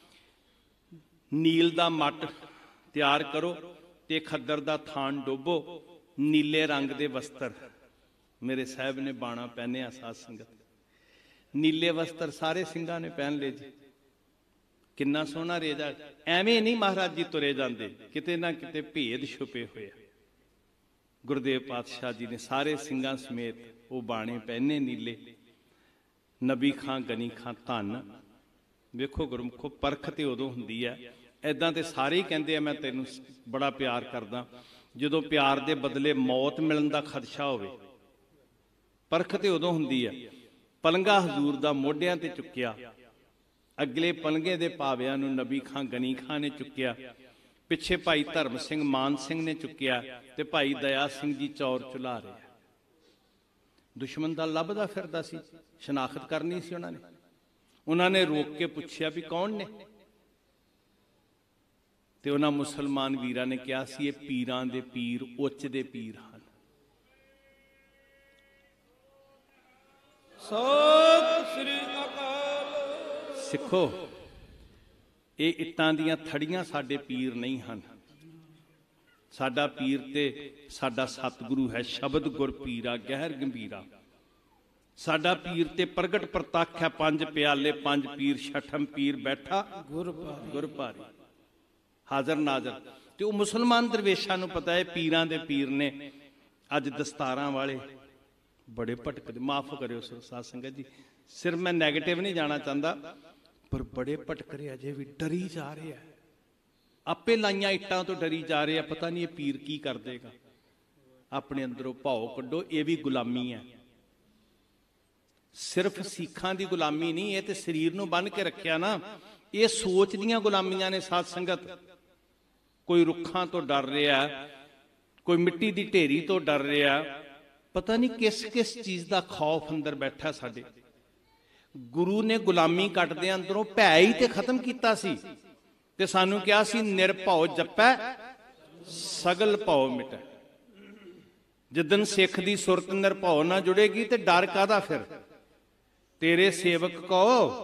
ਨੀਲ ਦਾ ਮੱਟ ਤਿਆਰ ਕਰੋ ਤੇ ਖੱਦਰ ਦਾ ਥਾਨ ਡੋਬੋ, ਨੀਲੇ ਰੰਗ ਦੇ ਵਸਤਰ। ਮੇਰੇ ਸਾਹਿਬ ਨੇ ਬਾਣਾ ਪਹਿਨਿਆ ਸਾਧ ਸੰਗਤ, ਨੀਲੇ ਵਸਤਰ ਸਾਰੇ ਸਿੰਘਾਂ ਨੇ ਪਹਿਨ ਲਏ ਜੀ। ਕਿੰਨਾ ਸੋਹਣਾ ਰੇਜਾ। ਐਵੇਂ ਨਹੀਂ ਮਹਾਰਾਜ ਜੀ ਤੁਰੇ ਜਾਂਦੇ, ਕਿਤੇ ਨਾ ਕਿਤੇ ਭੇਦ ਛੁਪੇ ਹੋਏ ਆ। ਗੁਰਦੇਵ ਪਾਤਸ਼ਾਹ ਜੀ ਨੇ ਸਾਰੇ ਸਿੰਘਾਂ ਸਮੇਤ ਉਹ ਬਾਣੇ ਪਹਿਨੇ ਨੀਲੇ। ਨਬੀ ਖਾਂ, ਗਨੀ ਖਾਂ, ਧੰਨ। ਵੇਖੋ ਗੁਰਮੁਖੋ, ਪਰਖ ਤੇ ਉਦੋਂ ਹੁੰਦੀ ਹੈ, ਐਦਾਂ ਤੇ ਸਾਰੇ ਹੀ ਕਹਿੰਦੇ ਆ ਮੈਂ ਤੈਨੂੰ ਬੜਾ ਪਿਆਰ ਕਰਦਾ, ਜਦੋਂ ਪਿਆਰ ਦੇ ਬਦਲੇ ਮੌਤ ਮਿਲਣ ਦਾ ਖਦਸ਼ਾ ਹੋਵੇ। ਪਰਖ ਤੇ ਉਦੋਂ ਹੁੰਦੀ ਹੈ। ਪਲੰਗਾ ਹਜ਼ੂਰ ਦਾ ਮੋਢਿਆਂ ਤੇ ਚੁੱਕਿਆ, ਅਗਲੇ ਪਲੰਗੇ ਦੇ ਪਾਵਿਆਂ ਨੂੰ ਨਬੀ ਖਾਂ, ਗਨੀ ਖਾਂ ਨੇ ਚੁੱਕਿਆ, ਪਿੱਛੇ ਭਾਈ ਧਰਮ ਸਿੰਘ, ਮਾਨ ਸਿੰਘ ਨੇ ਚੁੱਕਿਆ, ਤੇ ਭਾਈ ਦਇਆ ਸਿੰਘ ਜੀ ਚੌਰ ਚੁਲਾ ਰਿਹਾ। ਦੁਸ਼ਮਣ ਦਾ ਲੱਭਦਾ ਫਿਰਦਾ ਸੀ, ਸ਼ਨਾਖਤ ਕਰਨੀ ਸੀ ਉਹਨਾਂ ਨੇ। ਉਹਨਾਂ ਨੇ ਰੋਕ ਕੇ ਪੁੱਛਿਆ ਵੀ ਕੌਣ ਨੇ, ਤੇ ਉਹਨਾਂ ਮੁਸਲਮਾਨ ਵੀਰਾਂ ਨੇ ਕਿਹਾ ਸੀ ਇਹ ਪੀਰਾਂ ਦੇ ਪੀਰ, ਉੱਚ ਦੇ ਪੀਰ ਹਨ। ਸਤਿ ਸ੍ਰੀ ਅਕਾਲ। ਸਿੱਖੋ, ਇਹ ਇੱਟਾਂ ਦੀਆਂ ਥੜੀਆਂ ਸਾਡੇ ਪੀਰ ਨਹੀਂ ਹਨ। ਸਾਡਾ ਪੀਰ ਤੇ ਸਾਡਾ ਸਤਿਗੁਰੂ ਹੈ। ਸ਼ਬਦ ਗੁਰ ਪੀਰਾ ਗਹਿਰ ਗੰਭੀਰਾ। ਸਾਡਾ ਪੀਰ ਤੇ ਪ੍ਰਗਟ ਪ੍ਰਤੱਖ ਹੈ। ਪੰਜ ਪਿਆਲੇ ਪੰਜ ਪੀਰ, ਛਠਮ ਪੀਰ ਬੈਠਾ ਗੁਰ ਗੁਰ ਭਾਰੀ, ਹਾਜ਼ਰ ਨਾਜ਼ਰ। ਤੇ ਉਹ ਮੁਸਲਮਾਨ ਦਰਵੇਸ਼ਾਂ ਨੂੰ ਪਤਾ ਹੈ ਪੀਰਾਂ ਦੇ ਪੀਰ ਨੇ। ਅੱਜ ਦਸਤਾਰਾਂ ਵਾਲੇ ਬੜੇ ਭਟਕਦੇ, ਮਾਫ ਕਰਿਓ ਸਾਧ ਸੰਗਤ ਜੀ, ਸਿਰ ਮੈਂ ਨੈਗੇਟਿਵ ਨਹੀਂ ਜਾਣਾ ਚਾਹੁੰਦਾ, ਪਰ ਬੜੇ ਭਟਕ ਰਹੇ, ਅਜੇ ਵੀ ਡਰੀ ਜਾ ਰਹੇ ਆ। ਆਪੇ ਲਾਈਆਂ ਇੱਟਾਂ ਤੋਂ ਡਰੀ ਜਾ ਰਹੇ ਆ। ਪਤਾ ਨਹੀਂ ਇਹ ਪੀਰ ਕੀ ਕਰ ਦੇਗਾ। ਆਪਣੇ ਅੰਦਰੋਂ ਭਾਉ ਕੱਢੋ, ਇਹ ਵੀ ਗੁਲਾਮੀ ਹੈ। ਸਿਰਫ ਸਿੱਖਾਂ ਦੀ ਗੁਲਾਮੀ ਨਹੀਂ, ਇਹ ਤੇ ਸਰੀਰ ਨੂੰ ਬੰਨ ਕੇ ਰੱਖਿਆ ਨਾ। ਇਹ ਸੋਚ ਦੀਆਂ ਗੁਲਾਮੀਆਂ ਨੇ ਸਾਧ ਸੰਗਤ। ਕੋਈ ਰੁੱਖਾਂ ਤੋਂ ਡਰ ਰਿਹਾ, ਕੋਈ ਮਿੱਟੀ ਦੀ ਢੇਰੀ ਤੋਂ ਡਰ ਰਿਹਾ, ਪਤਾ ਨਹੀਂ ਕਿਸ ਕਿਸ ਚੀਜ਼ ਦਾ ਖੌਫ ਅੰਦਰ ਬੈਠਾ ਸਾਡੇ। ਗੁਰੂ ਨੇ ਗੁਲਾਮੀ ਕੱਟਦੇ ਅੰਦਰੋਂ ਭੈ ਹੀ ਤੇ ਖਤਮ ਕੀਤਾ ਸੀ, ਤੇ ਸਾਨੂੰ ਕਿਹਾ ਸੀ ਨਿਰਭਉ ਜਪੈ ਸਗਲ ਭਉ ਮਿਟੈ। ਜਿੱਦਨ ਸਿੱਖ ਦੀ ਸੁਰਤ ਨਿਰਭਉ ਨਾ ਜੁੜੇਗੀ ਤੇ ਡਰ ਕਾਹਦਾ ਫਿਰ। ਤੇਰੇ ਸੇਵਕ ਕੋ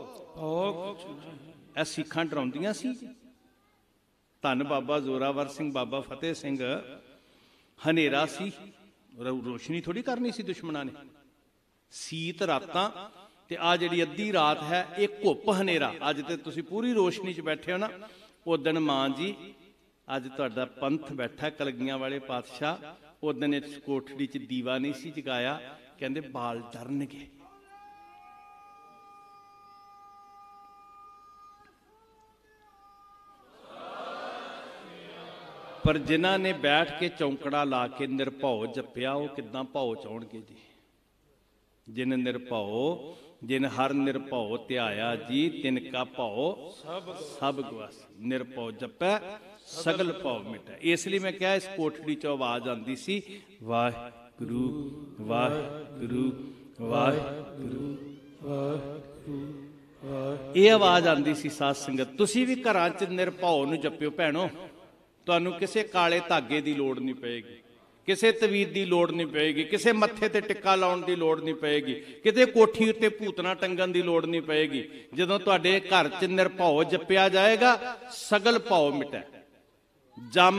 ਇਹ ਸਿੱਖਾਂ ਡਰਾਉਂਦੀਆਂ ਸੀ। ਧੰਨ ਬਾਬਾ ਜ਼ੋਰਾਵਰ ਸਿੰਘ, ਬਾਬਾ ਫਤਿਹ ਸਿੰਘ। ਹਨੇਰਾ ਸੀ, ਰੋਸ਼ਨੀ ਥੋੜੀ ਕਰਨੀ ਸੀ ਦੁਸ਼ਮਣਾਂ ਨੇ। ਸੀਤ ਰਾਤਾਂ, ਤੇ ਆ ਜਿਹੜੀ ਅੱਧੀ ਰਾਤ ਹੈ ਇਹ ਘੁੱਪ ਹਨੇਰਾ। ਅੱਜ ਤੇ ਤੁਸੀਂ ਪੂਰੀ ਰੋਸ਼ਨੀ 'ਚ ਬੈਠੇ ਹੋ ਨਾ। ਉਦਣ ਮਾਂ ਜੀ, ਅੱਜ ਤੁਹਾਡਾ ਪੰਥ ਬੈਠਾ ਕਲਗੀਆਂ ਵਾਲੇ ਪਾਤਸ਼ਾਹ, ਉਦਣ ਇਸ ਕੋਠੜੀ 'ਚ ਦੀਵਾ ਨਹੀਂ ਸੀ ਜਗਾਇਆ। ਕਹਿੰਦੇ ਬਾਲ ਡਰਨਗੇ। ਪਰ ਜਿਨ੍ਹਾਂ ਨੇ ਬੈਠ ਕੇ ਚੌਂਕੜਾ ਲਾ ਕੇ ਨਿਰਭਉ ਜਪਿਆ, ਉਹ ਕਿੱਦਾਂ ਭਉ ਚਾਉਣਗੇ ਜੀ। ਜਿਨ ਨਿਰਭਉ, ਜਿਨ ਹਰ ਨਿਰਭਉ ਧਿਆਇਆ ਜੀ, ਤਿਨ ਕਾ ਭਉ ਸਭ ਗਵਾਸ। ਨਿਰਭਉ ਜਪੈ ਸਗਲ ਭਉ ਮਿਟੈ। ਇਸ ਲਈ ਮੈਂ ਕਿਹਾ ਇਸ ਕੋਠੜੀ 'ਚੋਂ ਆਵਾਜ਼ ਆਉਂਦੀ ਸੀ, ਵਾਹਿਗੁਰੂ ਵਾਹਿਗੁਰੂ ਵਾਹਿਗੁਰੂ ਵਾਹਿਗੁਰੂ। ਇਹ ਆਵਾਜ਼ ਆਉਂਦੀ ਸੀ ਸਾਧ ਸੰਗਤ। ਤੁਸੀਂ ਵੀ ਘਰਾਂ 'ਚ ਨਿਰਭਉ ਨੂੰ ਜਪਿਓ ਭੈਣੋ। ਤੁਹਾਨੂੰ ਕਿਸੇ ਕਾਲੇ ਧਾਗੇ ਦੀ ਲੋੜ ਨਹੀਂ ਪਏਗੀ, ਕਿਸੇ ਤਵੀਤ ਦੀ ਲੋੜ ਨਹੀਂ ਪਏਗੀ, ਕਿਸੇ ਮੱਥੇ ਤੇ ਟਿੱਕਾ ਲਾਉਣ ਦੀ ਲੋੜ ਨਹੀਂ ਪਏਗੀ, ਕਿਤੇ ਕੋਠੀ ਉੱਤੇ ਭੂਤਨਾ ਟੰਗਣ ਦੀ ਲੋੜ ਨਹੀਂ ਪਏਗੀ। ਜਦੋਂ ਤੁਹਾਡੇ ਘਰ 'ਚ ਨਿਰਭਉ ਜਪਿਆ ਜਾਏਗਾ, ਸਗਲ ਭਉ ਮਿਟੈ। ਜਮ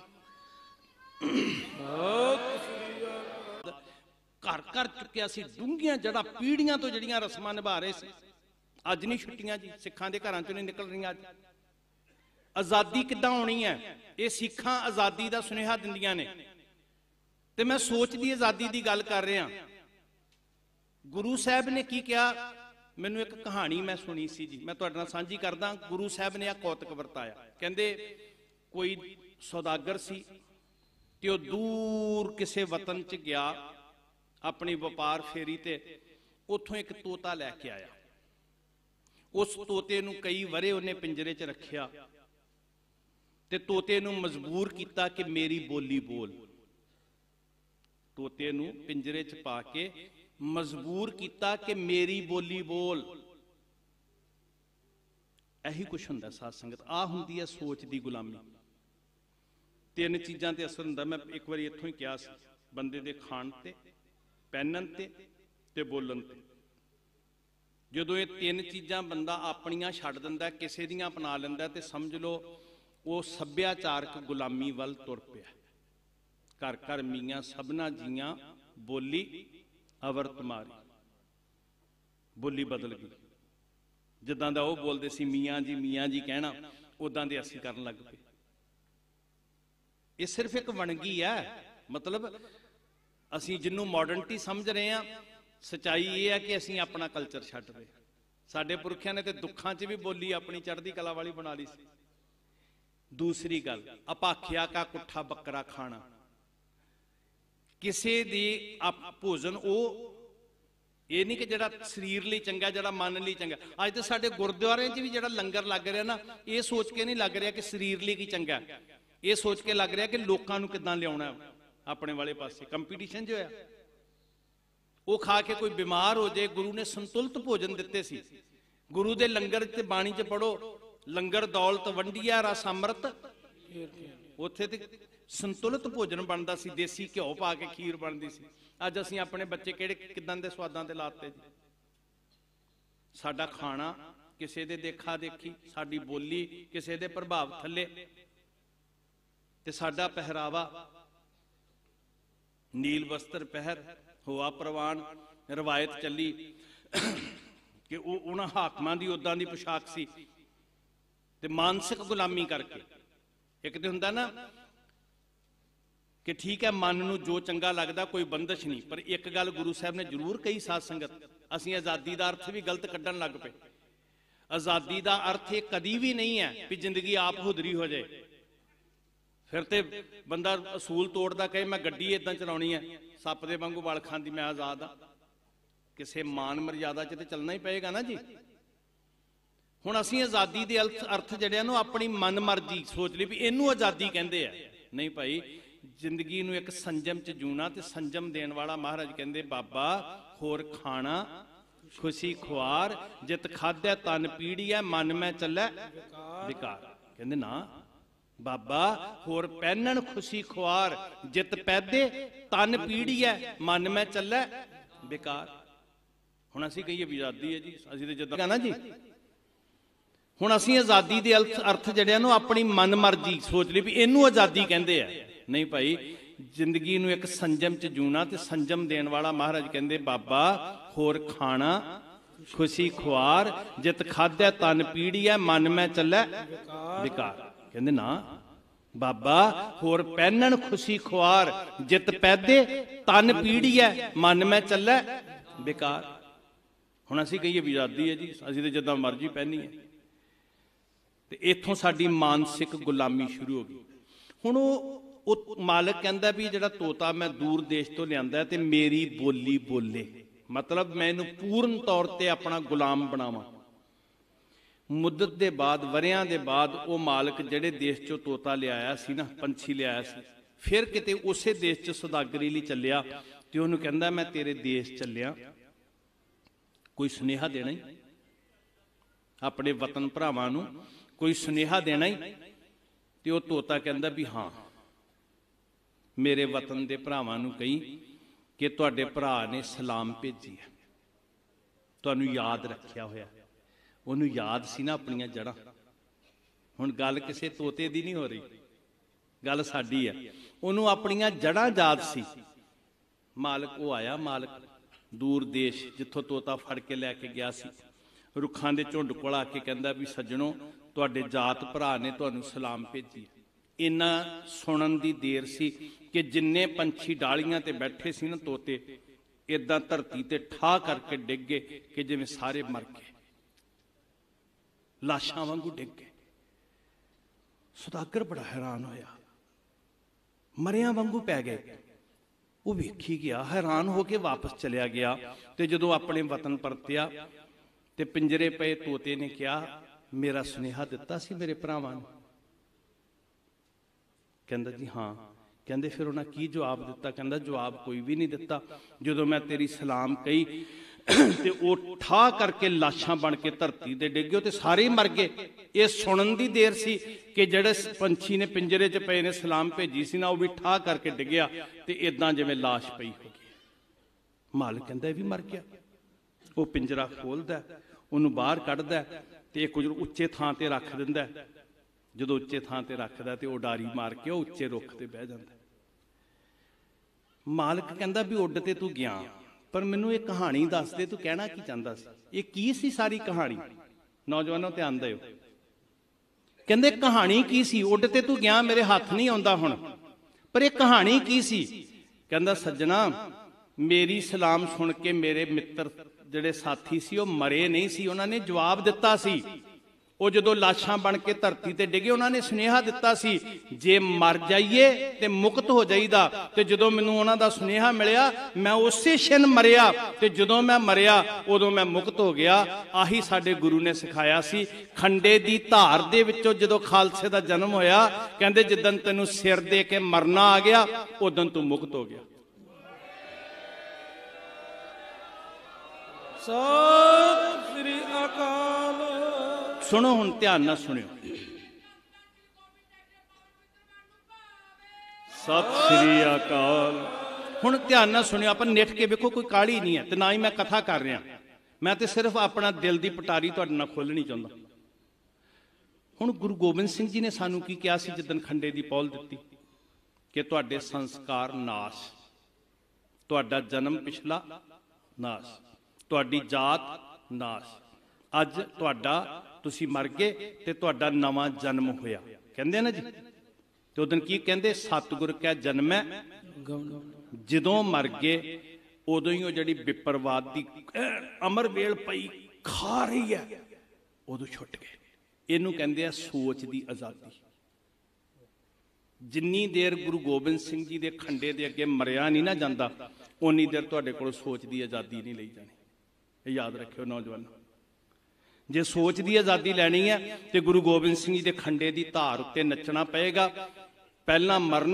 ਘਰ ਘਰ ਚੁੱਕਿਆ ਸੀ, ਡੂੰਘੀਆਂ ਜੜ੍ਹਾਂ, ਪੀੜ੍ਹੀਆਂ ਤੋਂ ਜਿਹੜੀਆਂ ਰਸਮਾਂ ਨਿਭਾ ਰਹੇ ਸੀ। ਅੱਜ ਨਹੀਂ ਛੁੱਟੀਆਂ ਜੀ, ਸਿੱਖਾਂ ਦੇ ਘਰਾਂ 'ਚੋਂ ਨਹੀਂ ਨਿਕਲ ਰਹੀਆਂ। ਅੱਜ ਆਜ਼ਾਦੀ ਕਿੱਦਾਂ ਆਉਣੀ ਹੈ, ਇਹ ਸਿੱਖਾਂ ਆਜ਼ਾਦੀ ਦਾ ਸੁਨੇਹਾ ਦਿੰਦੀਆਂ ਨੇ। ਤੇ ਮੈਂ ਸੋਚ ਦੀ ਆਜ਼ਾਦੀ ਦੀ ਗੱਲ ਕਰ ਰਿਹਾ। ਗੁਰੂ ਸਾਹਿਬ ਨੇ ਕੀ ਕਿਹਾ, ਮੈਨੂੰ ਇੱਕ ਕਹਾਣੀ ਮੈਂ ਸੁਣੀ ਸੀ ਜੀ, ਮੈਂ ਤੁਹਾਡੇ ਨਾਲ ਸਾਂਝੀ ਕਰਦਾ। ਗੁਰੂ ਸਾਹਿਬ ਨੇ ਆ ਕੌਤਕ ਵਰਤਾਇਆ। ਕਹਿੰਦੇ ਕੋਈ ਸੌਦਾਗਰ ਸੀ ਤੇ ਉਹ ਦੂਰ ਕਿਸੇ ਵਤਨ 'ਚ ਗਿਆ ਆਪਣੀ ਵਪਾਰ ਫੇਰੀ ਤੇ। ਉੱਥੋਂ ਇੱਕ ਤੋਤਾ ਲੈ ਕੇ ਆਇਆ। ਉਸ ਤੋਤੇ ਨੂੰ ਕਈ ਵਰੇ ਉਹਨੇ ਪਿੰਜਰੇ 'ਚ ਰੱਖਿਆ ਤੇ ਤੋਤੇ ਨੂੰ ਮਜਬੂਰ ਕੀਤਾ ਕਿ ਮੇਰੀ ਬੋਲੀ ਬੋਲ। ਤੋਤੇ ਨੂੰ ਪਿੰਜਰੇ 'ਚ ਪਾ ਕੇ ਮਜਬੂਰ ਕੀਤਾ ਕਿ ਮੇਰੀ ਬੋਲੀ ਬੋਲ। ਇਹੀ ਕੁਛ ਹੁੰਦਾ ਸਾਧ ਸੰਗਤ। ਆਹ ਹੁੰਦੀ ਹੈ ਸੋਚ ਦੀ ਗੁਲਾਮੀ। ਤਿੰਨ ਚੀਜ਼ਾਂ ਤੇ ਅਸਰ ਹੁੰਦਾ। ਮੈਂ ਇੱਕ ਵਾਰੀ ਇੱਥੋਂ ਹੀ ਕਿਹਾ ਸੀ, ਬੰਦੇ ਦੇ ਖਾਣ ਤੇ, ਪਹਿਨਣ ਤੇ ਤੇ ਬੋਲਣ ਤੇ। ਜਦੋਂ ਇਹ ਤਿੰਨ ਚੀਜ਼ਾਂ ਬੰਦਾ ਆਪਣੀਆਂ ਛੱਡ ਦਿੰਦਾ, ਕਿਸੇ ਦੀਆਂ ਅਪਣਾ ਲੈਂਦਾ, ਤੇ ਸਮਝ ਲਓ ਉਹ ਸੱਭਿਆਚਾਰਕ ਗੁਲਾਮੀ ਵੱਲ ਤੁਰ ਪਿਆ। ਘਰ ਘਰ ਮੀਆਂ ਸਭਨਾ ਜੀਆਂ, ਬੋਲੀ ਅਵਰ ਤੁਮਾਰੀ। ਬੋਲੀ ਬਦਲ ਗਈ। ਜਿੱਦਾਂ ਦਾ ਉਹ ਬੋਲਦੇ ਸੀ ਮੀਆਂ ਜੀ ਮੀਆਂ ਜੀ ਕਹਿਣਾ, ਉਦਾਂ ਦੇ ਅਸੀਂ ਕਰਨ ਲੱਗ ਪਏ। ਇਹ ਸਿਰਫ ਇੱਕ ਵਣਗੀ ਹੈ। ਮਤਲਬ ਅਸੀਂ ਜਿਹਨੂੰ ਮਾਡਰਨਿਟੀ ਸਮਝ ਰਹੇ ਹਾਂ, ਸਚਾਈ ਇਹ ਹੈ ਕਿ ਅਸੀਂ ਆਪਣਾ ਕਲਚਰ ਛੱਡ ਰਹੇ। ਸਾਡੇ ਪੁਰਖਿਆਂ ਨੇ ਤੇ ਦੁੱਖਾਂ 'ਚ ਵੀ ਬੋਲੀ ਆਪਣੀ ਚੜ੍ਹਦੀ ਕਲਾ ਵਾਲੀ ਬਣਾ ਲਈ ਸੀ। ਦੂਸਰੀ ਗੱਲ, ਅਪਾਖਿਆ ਕਾ ਕੁੱਠਾ ਬੱਕਰਾ ਖਾਣਾ। ਕਿਸੇ ਦੀ ਭੋਜਨ ਉਹ ਇਹ ਨਹੀਂ ਕਿ ਜਿਹੜਾ ਸਰੀਰ ਲਈ ਚੰਗਾ, ਜਿਹੜਾ ਮਨ ਲਈ ਚੰਗਾ। ਅੱਜ ਤੇ ਸਾਡੇ ਗੁਰਦੁਆਰਿਆਂ 'ਚ ਵੀ ਜਿਹੜਾ ਲੰਗਰ ਲੱਗ ਰਿਹਾ ਨਾ, ਇਹ ਸੋਚ ਕੇ ਨਹੀਂ ਲੱਗ ਰਿਹਾ ਕਿ ਸਰੀਰ ਲਈ ਕੀ ਚੰਗਾ, ਇਹ ਸੋਚ ਕੇ ਲੱਗ ਰਿਹਾ ਕਿ ਲੋਕਾਂ ਨੂੰ ਕਿੱਦਾਂ ਲਿਆਉਣਾ ਆਪਣੇ ਵਾਲੇ ਪਾਸੇ। ਕੰਪੀਟੀਸ਼ਨ ਜੋ ਹੋਇਆ, ਉਹ ਖਾ ਕੇ ਕੋਈ ਬਿਮਾਰ ਹੋ ਜਾਏ। ਗੁਰੂ ਨੇ ਸੰਤੁਲਿਤ ਭੋਜਨ ਦਿੱਤੇ ਸੀ। ਗੁਰੂ ਦੇ ਲੰਗਰ ਤੇ ਬਾਣੀ 'ਚ ਪੜੋ, ਲੰਗਰ ਦੌਲਤ ਵੰਡੀਆ ਰਸ ਅੰਮ੍ਰਿਤ। ਉੱਥੇ ਤੇ ਸੰਤੁਲਿਤ ਭੋਜਨ ਬਣਦਾ ਸੀ, ਦੇਸੀ ਘਿਓ ਪਾ ਕੇ ਖੀਰ ਬਣਦੀ ਸੀ। ਅੱਜ ਅਸੀਂ ਆਪਣੇ ਬੱਚੇ ਕਿਹੜੇ ਕਿਦਾਂ ਦੇ ਸਵਾਦਾਂ ਤੇ ਲਾਤੇ ਜੀ। ਸਾਡਾ ਖਾਣਾ ਕਿਸੇ ਦੇ ਦੇਖਾ ਦੇਖੀ, ਸਾਡੀ ਬੋਲੀ ਕਿਸੇ ਦੇ ਪ੍ਰਭਾਵ ਥੱਲੇ, ਤੇ ਸਾਡਾ ਪਹਿਰਾਵਾ ਨੀਲ ਵਸਤਰ ਪਹਿਰ, ਹੋਆ ਪ੍ਰਵਾਨ। ਰਵਾਇਤ ਚੱਲੀ ਕਿ ਉਹ ਉਹਨਾਂ ਹਾਕਮਾਂ ਦੀ ਉਦਾਂ ਦੀ ਪੋਸ਼ਾਕ ਸੀ। ਤੇ ਮਾਨਸਿਕ ਗੁਲਾਮੀ ਕਰਕੇ, ਇੱਕ ਤੇ ਹੁੰਦਾ ਨਾ ਕਿ ਠੀਕ ਹੈ ਮਨ ਨੂੰ ਜੋ ਚੰਗਾ ਲੱਗਦਾ, ਕੋਈ ਬੰਦਸ਼ ਨਹੀਂ। ਪਰ ਇੱਕ ਗੱਲ ਗੁਰੂ ਸਾਹਿਬ ਨੇ ਜ਼ਰੂਰ ਕਹੀ, ਸਾਧ ਸੰਗਤ, ਅਸੀਂ ਆਜ਼ਾਦੀ ਦਾ ਅਰਥ ਵੀ ਗਲਤ ਕੱਢਣ ਲੱਗ ਪਏ। ਆਜ਼ਾਦੀ ਦਾ ਅਰਥ ਇਹ ਕਦੀ ਵੀ ਨਹੀਂ ਹੈ ਵੀ ਜ਼ਿੰਦਗੀ ਆਪ ਹੁਦਰੀ ਹੋ ਜਾਏ। ਫਿਰ ਤੇ ਬੰਦਾ ਅਸੂਲ ਤੋੜਦਾ, ਕਹੇ ਮੈਂ ਗੱਡੀ ਇਦਾਂ ਚਲਾਉਣੀ ਹੈ, ਸੱਪ ਦੇ ਵਾਂਗੂ ਵਲ ਖਾਂਦੀ, ਮੈਂ ਆਜ਼ਾਦ ਆ। ਕਿਸੇ ਮਾਨ ਮਰਿਆਦਾ 'ਚ ਤੇ ਚੱਲਣਾ ਹੀ ਪਏਗਾ ਨਾ ਜੀ। ਹੁਣ ਅਸੀਂ ਆਜ਼ਾਦੀ ਦੇ ਅਰਥ ਜਿਹੜਿਆਂ ਨੂੰ ਆਪਣੀ ਮਨ ਮਰਜ਼ੀ ਸੋਚ ਲਈ ਵੀ ਇਹਨੂੰ ਆਜ਼ਾਦੀ ਕਹਿੰਦੇ ਆ। ਨਹੀਂ ਭਾਈ, ਜ਼ਿੰਦਗੀ ਨੂੰ ਇੱਕ ਸੰਜਮ 'ਚ ਜੂਣਾ, ਤੇ ਸੰਜਮ ਦੇਣ ਵਾਲਾ ਮਹਾਰਾਜ ਕਹਿੰਦੇ ਬਾਬਾ ਹੋਰ ਖਾਣਾ ਖੁਸ਼ੀ ਖੁਆਰ, ਜਿਤ ਖਾਧੈ ਤਨ ਪੀੜੀਐ, ਮਨ ਮੈਂ ਚੱਲੈ ਵਿਕਾਰ। ਕਹਿੰਦੇ ਨਾ ਬਾਬਾ ਹੋਰ ਪਹਿਨਣ ਖੁਸ਼ੀ ਖੁਆਰ, ਜਿਤ ਪੈਦੇ ਤਨ ਪੀੜੀਐ, ਮਨ ਮੈਂ ਚੱਲੈ ਵਿਕਾਰ। ਹੁਣ ਅਸੀਂ ਕਹੀਏ ਵੀ ਆਜ਼ਾਦੀ ਹੈ ਜੀ, ਅਸੀਂ ਤੇ ਜਿੱਦਾਂ ਨਾ ਜੀ। ਹੁਣ ਅਸੀਂ ਆਜ਼ਾਦੀ ਦੇ ਅਰਥ ਜਿਹੜਿਆਂ ਨੂੰ ਆਪਣੀ ਮਨ ਮਰਜ਼ੀ ਸੋਚ ਲਈ ਵੀ ਇਹਨੂੰ ਆਜ਼ਾਦੀ ਕਹਿੰਦੇ ਆ। ਨਹੀਂ ਭਾਈ, ਜ਼ਿੰਦਗੀ ਨੂੰ ਇੱਕ ਸੰਜਮ 'ਚ ਜੂਣਾ, ਤੇ ਸੰਜਮ ਦੇਣ ਵਾਲਾ ਮਹਾਰਾਜ ਕਹਿੰਦੇ ਬਾਬਾ ਹੋਰ ਖਾਣਾ ਖੁਸ਼ੀ ਖੁਆਰ, ਜਿਤ ਖਾਧੈ ਤਨ ਪੀੜੀਐ, ਮਨ ਮੈਂ ਚੱਲੈ ਵਿਕਾਰ। ਕਹਿੰਦੇ ਨਾ ਬਾਬਾ ਹੋਰ ਪਹਿਨਣ ਖੁਸ਼ੀ ਖੁਆਰ, ਜਿਤ ਪੈਦੇ ਤਨ ਪੀੜੀਐ, ਮਨ ਮੈਂ ਚੱਲੈ ਵਿਕਾਰ। ਹੁਣ ਅਸੀਂ ਕਹੀਏ ਵੀ ਆਜ਼ਾਦੀ ਹੈ ਜੀ, ਅਸੀਂ ਤੇ ਜਿੱਦਾਂ ਮਰਜ਼ੀ ਪਹਿਨੀਏ। ਤੇ ਇੱਥੋਂ ਸਾਡੀ ਮਾਨਸਿਕ ਗੁਲਾਮੀ ਸ਼ੁਰੂ ਹੋ ਗਈ। ਹੁਣ ਉਹ ਉਹ ਮਾਲਕ ਕਹਿੰਦਾ ਵੀ ਜਿਹੜਾ ਤੋਤਾ ਮੈਂ ਦੂਰ ਦੇਸ਼ ਤੋਂ ਲਿਆਂਦਾ ਤੇ ਮੇਰੀ ਬੋਲੀ ਬੋਲੇ, ਮਤਲਬ ਮੈਂ ਇਹਨੂੰ ਪੂਰਨ ਤੌਰ ਤੇ ਆਪਣਾ ਗੁਲਾਮ ਬਣਾਵਾਂ। ਮੁੱਦਤ ਦੇ ਬਾਅਦ, ਵਰਿਆਂ ਦੇ ਬਾਅਦ, ਉਹ ਮਾਲਕ ਜਿਹੜੇ ਦੇਸ਼ ਚੋਂ ਤੋਤਾ ਲਿਆਇਆ ਸੀ ਨਾ, ਪੰਛੀ ਲਿਆਇਆ ਸੀ, ਫਿਰ ਕਿਤੇ ਉਸੇ ਦੇਸ਼ 'ਚ ਸੁਦਾਗਰੀ ਲਈ ਚੱਲਿਆ, ਤੇ ਉਹਨੂੰ ਕਹਿੰਦਾ ਮੈਂ ਤੇਰੇ ਦੇਸ਼ ਚੱਲਿਆ, ਕੋਈ ਸੁਨੇਹਾ ਦੇਣਾ ਹੀ ਆਪਣੇ ਵਤਨ ਭਰਾਵਾਂ ਨੂੰ, ਕੋਈ ਸੁਨੇਹਾ ਦੇਣਾ ਹੀ। ਤੇ ਉਹ ਤੋਤਾ ਕਹਿੰਦਾ ਵੀ ਹਾਂ, ਮੇਰੇ ਵਤਨ ਦੇ ਭਰਾਵਾਂ ਨੂੰ ਕਹੀ ਕਿ ਤੁਹਾਡੇ ਭਰਾ ਨੇ ਸਲਾਮ ਭੇਜੀ ਹੈ, ਤੁਹਾਨੂੰ ਯਾਦ ਰੱਖਿਆ ਹੋਇਆ। ਉਹਨੂੰ ਯਾਦ ਸੀ ਨਾ ਆਪਣੀਆਂ ਜੜ੍ਹਾਂ। ਹੁਣ ਗੱਲ ਕਿਸੇ ਤੋਤੇ ਦੀ ਨਹੀਂ ਹੋ ਰਹੀ, ਗੱਲ ਸਾਡੀ ਹੈ। ਉਹਨੂੰ ਆਪਣੀਆਂ ਜੜ੍ਹਾਂ ਯਾਦ ਸੀ। ਮਾਲਕ ਉਹ ਆਇਆ, ਮਾਲਕ ਦੂਰ ਦੇਸ਼ ਜਿੱਥੋਂ ਤੋਤਾ ਫੜ ਕੇ ਲੈ ਕੇ ਗਿਆ ਸੀ, ਰੁੱਖਾਂ ਦੇ ਝੁੰਡ ਕੋਲ ਆ ਕੇ ਕਹਿੰਦਾ ਵੀ ਸੱਜਣੋ, ਤੁਹਾਡੇ ਜਾਤ ਭਰਾ ਨੇ ਤੁਹਾਨੂੰ ਸਲਾਮ ਭੇਜੀ। ਇੰਨਾ ਸੁਣਨ ਦੀ ਦੇਰ ਸੀ ਕਿ ਜਿੰਨੇ ਪੰਛੀ ਡਾਲੀਆਂ ਤੇ ਬੈਠੇ ਸੀ ਨਾ ਤੋਤੇ, ਏਦਾਂ ਧਰਤੀ ਤੇ ਠਾਹ ਕਰਕੇ ਡਿੱਗ ਗਏ ਕਿ ਜਿਵੇਂ ਸਾਰੇ ਮਰ ਗਏ, ਲਾਸ਼ਾਂ ਵਾਂਗੂ ਡਿੱਗ ਗਏ। ਸੁਦਾਗਰ ਬੜਾ ਹੈਰਾਨ ਹੋਇਆ, ਮਰਿਆਂ ਵਾਂਗੂ ਪੈ ਗਏ। ਉਹ ਵੇਖੀ ਗਿਆ, ਹੈਰਾਨ ਹੋ ਕੇ ਵਾਪਸ ਚਲਿਆ ਗਿਆ। ਤੇ ਜਦੋਂ ਆਪਣੇ ਵਤਨ ਪਰਤਿਆ ਤੇ ਪਿੰਜਰੇ ਪਏ ਤੋਤੇ ਨੇ ਕਿਹਾ ਮੇਰਾ ਸੁਨੇਹਾ ਦਿੱਤਾ ਸੀ ਮੇਰੇ ਭਰਾਵਾਂ ਨੂੰ? ਕਹਿੰਦਾ ਜੀ ਹਾਂ। ਕਹਿੰਦੇ ਫਿਰ ਉਹਨਾਂ ਕੀ ਜਵਾਬ ਦਿੱਤਾ? ਕਹਿੰਦਾ ਜਵਾਬ ਕੋਈ ਵੀ ਨਹੀਂ ਦਿੱਤਾ। ਜਦੋਂ ਮੈਂ ਤੇਰੀ ਸਲਾਮ ਕਹੀ ਤੇ ਉਹ ਠਾਹ ਕਰਕੇ ਲਾਸ਼ਾਂ ਬਣ ਕੇ ਧਰਤੀ ਤੇ ਡਿੱਗ ਗਏ ਤੇ ਸਾਰੇ ਮਰ ਗਏ। ਇਹ ਸੁਣਨ ਦੀ ਦੇਰ ਸੀ ਕਿ ਜਿਹੜੇ ਪੰਛੀ ਨੇ ਪਿੰਜਰੇ 'ਚ ਪਏ ਨੇ ਸਲਾਮ ਭੇਜੀ ਸੀ ਨਾ, ਉਹ ਵੀ ਠਾਹ ਕਰਕੇ ਡਿੱਗਿਆ ਤੇ ਇਦਾਂ ਜਿਵੇਂ ਲਾਸ਼ ਪਈ ਹੋ ਗਈ। ਮਾਲਕ ਕਹਿੰਦਾ ਇਹ ਵੀ ਮਰ ਗਿਆ। ਉਹ ਪਿੰਜਰਾ ਖੋਲਦਾ, ਉਹਨੂੰ ਬਾਹਰ ਕੱਢਦਾ ਤੇ ਕੁਝ ਉੱਚੇ ਥਾਂ ਤੇ ਰੱਖ ਦਿੰਦਾ। ਜਦੋਂ ਉੱਚੇ ਥਾਂ ਤੇ ਰੱਖਦਾ ਤੇ ਉਹ ਉਡਾਰੀ ਮਾਰ ਕੇ ਉਹ ਉੱਚੇ ਰੁੱਖ ਤੇ ਬਹਿ ਜਾਂਦਾ। ਮਾਲਕ ਕਹਿੰਦਾ ਵੀ ਉੱਡ ਤੇ ਤੂੰ ਗਿਆ, ਪਰ ਮੈਨੂੰ ਇਹ ਕਹਾਣੀ ਦੱਸ ਦੇ, ਤੂੰ ਕਹਿਣਾ ਕੀ ਚਾਹੁੰਦਾ ਸੀ? ਇਹ ਕੀ ਸੀ ਸਾਰੀ ਕਹਾਣੀ? ਨੌਜਵਾਨੋ ਧਿਆਨ ਦਿਓ। ਕਹਿੰਦੇ ਕਹਾਣੀ ਕੀ ਸੀ? ਉੱਡ ਤੇ ਤੂੰ ਗਿਆ, ਮੇਰੇ ਹੱਥ ਨਹੀਂ ਆਉਂਦਾ ਹੁਣ, ਪਰ ਇਹ ਕਹਾਣੀ ਕੀ ਸੀ? ਕਹਿੰਦਾ ਸੱਜਣਾ, ਮੇਰੀ ਸਲਾਮ ਸੁਣ ਕੇ ਮੇਰੇ ਮਿੱਤਰ ਜਿਹੜੇ ਸਾਥੀ ਸੀ ਉਹ ਮਰੇ ਨਹੀਂ ਸੀ, ਉਹਨਾਂ ਨੇ ਜਵਾਬ ਦਿੱਤਾ ਸੀ। ਉਹ ਜਦੋਂ ਲਾਸ਼ਾਂ ਬਣ ਕੇ ਧਰਤੀ ਤੇ ਡਿੱਗੇ, ਉਹਨਾਂ ਨੇ ਸੁਨੇਹਾ ਦਿੱਤਾ ਸੀ ਜੇ ਮਰ ਜਾਈਏ ਤੇ ਮੁਕਤ ਹੋ ਜਾਈਦਾ। ਤੇ ਜਦੋਂ ਮੈਨੂੰ ਉਹਨਾਂ ਦਾ ਸੁਨੇਹਾ ਮਿਲਿਆ, ਮੈਂ ਉਸੇ ਛਿਨ ਮਰਿਆ, ਤੇ ਜਦੋਂ ਮੈਂ ਮਰਿਆ ਉਦੋਂ ਮੈਂ ਮੁਕਤ ਹੋ ਗਿਆ। ਆਹੀ ਸਾਡੇ ਗੁਰੂ ਨੇ ਸਿਖਾਇਆ ਸੀ। ਖੰਡੇ ਦੀ ਧਾਰ ਦੇ ਵਿੱਚੋਂ ਜਦੋਂ ਖਾਲਸੇ ਦਾ ਜਨਮ ਹੋਇਆ, ਕਹਿੰਦੇ ਜਿੱਦਣ ਤੈਨੂੰ ਸਿਰ ਦੇ ਕੇ ਮਰਨਾ ਆ ਗਿਆ, ਉਦੋਂ ਤੂੰ ਮੁਕਤ ਹੋ ਗਿਆ। ਸਤਿ ਸ੍ਰੀ ਅਕਾਲ। ਸੁਣੋ ਹੁਣ, ਧਿਆਨ ਨਾਲ ਸੁਣਿਓ। ਸਤਿ ਸ੍ਰੀ ਅਕਾਲ। ਹੁਣ ਧਿਆਨ ਨਾਲ ਸੁਣਿਓ, ਆਪਾਂ ਨਿੱਠ ਕੇ ਵੇਖੋ, ਕੋਈ ਕਾਹਲੀ ਨਹੀਂ ਹੈ ਤੇ ਨਾ ਹੀ ਮੈਂ ਕਥਾ ਕਰ ਰਿਹਾ, ਮੈਂ ਤੇ ਸਿਰਫ ਆਪਣਾ ਦਿਲ ਦੀ ਪਟਾਰੀ ਤੁਹਾਡੇ ਨਾਲ ਖੋਲਣੀ ਚਾਹੁੰਦਾ। ਹੁਣ ਗੁਰੂ ਗੋਬਿੰਦ ਸਿੰਘ ਜੀ ਨੇ ਸਾਨੂੰ ਕੀ ਕਿਹਾ ਸੀ ਜਿੱਦਣ ਖੰਡੇ ਦੀ ਪੌਲ ਦਿੱਤੀ? ਕਿ ਤੁਹਾਡੇ ਸੰਸਕਾਰ ਨਾਸ਼, ਤੁਹਾਡਾ ਜਨਮ ਪਿਛਲਾ ਨਾਸ਼, ਤੁਹਾਡੀ ਜਾਤ ਨਾਸ਼। ਅੱਜ ਤੁਹਾਡਾ ਤੁਸੀਂ ਮਰ ਗਏ ਤੇ ਤੁਹਾਡਾ ਨਵਾਂ ਜਨਮ ਹੋਇਆ, ਕਹਿੰਦੇ ਨਾ ਜੀ। ਤੇ ਉਦੋਂ ਕੀ ਕਹਿੰਦੇ? ਸਤਿਗੁਰ ਕੈ ਜਨਮੈ, ਜਦੋਂ ਮਰ ਗਏ ਉਦੋਂ ਹੀ ਉਹ ਜਿਹੜੀ ਵਿਪਰਵਾਦ ਦੀ ਅਮਰ ਵੇਲ ਪਈ ਖਾ ਰਹੀ ਹੈ, ਉਦੋਂ ਛੁੱਟ ਗਏ। ਇਹਨੂੰ ਕਹਿੰਦੇ ਆ ਸੋਚ ਦੀ ਆਜ਼ਾਦੀ। ਜਿੰਨੀ ਦੇਰ ਗੁਰੂ ਗੋਬਿੰਦ ਸਿੰਘ ਜੀ ਦੇ ਖੰਡੇ ਦੇ ਅੱਗੇ ਮਰਿਆ ਨਹੀਂ ਨਾ ਜਾਂਦਾ, ਉਨੀ ਦੇਰ ਤੁਹਾਡੇ ਕੋਲ ਸੋਚ ਦੀ ਆਜ਼ਾਦੀ ਨਹੀਂ ਲਈ ਜਾਣੀ। ਇਹ ਯਾਦ ਰੱਖਿਓ ਨੌਜਵਾਨੋ। ਜੇ ਸੋਚ ਦੀ ਆਜ਼ਾਦੀ ਲੈਣੀ ਹੈ ਤੇ ਗੁਰੂ ਗੋਬਿੰਦ ਸਿੰਘ ਜੀ ਦੇ ਖੰਡੇ ਦੀ ਧਾਰ ਉੱਤੇ ਨੱਚਣਾ ਪਏਗਾ। ਪਹਿਲਾਂ ਮਰਨ,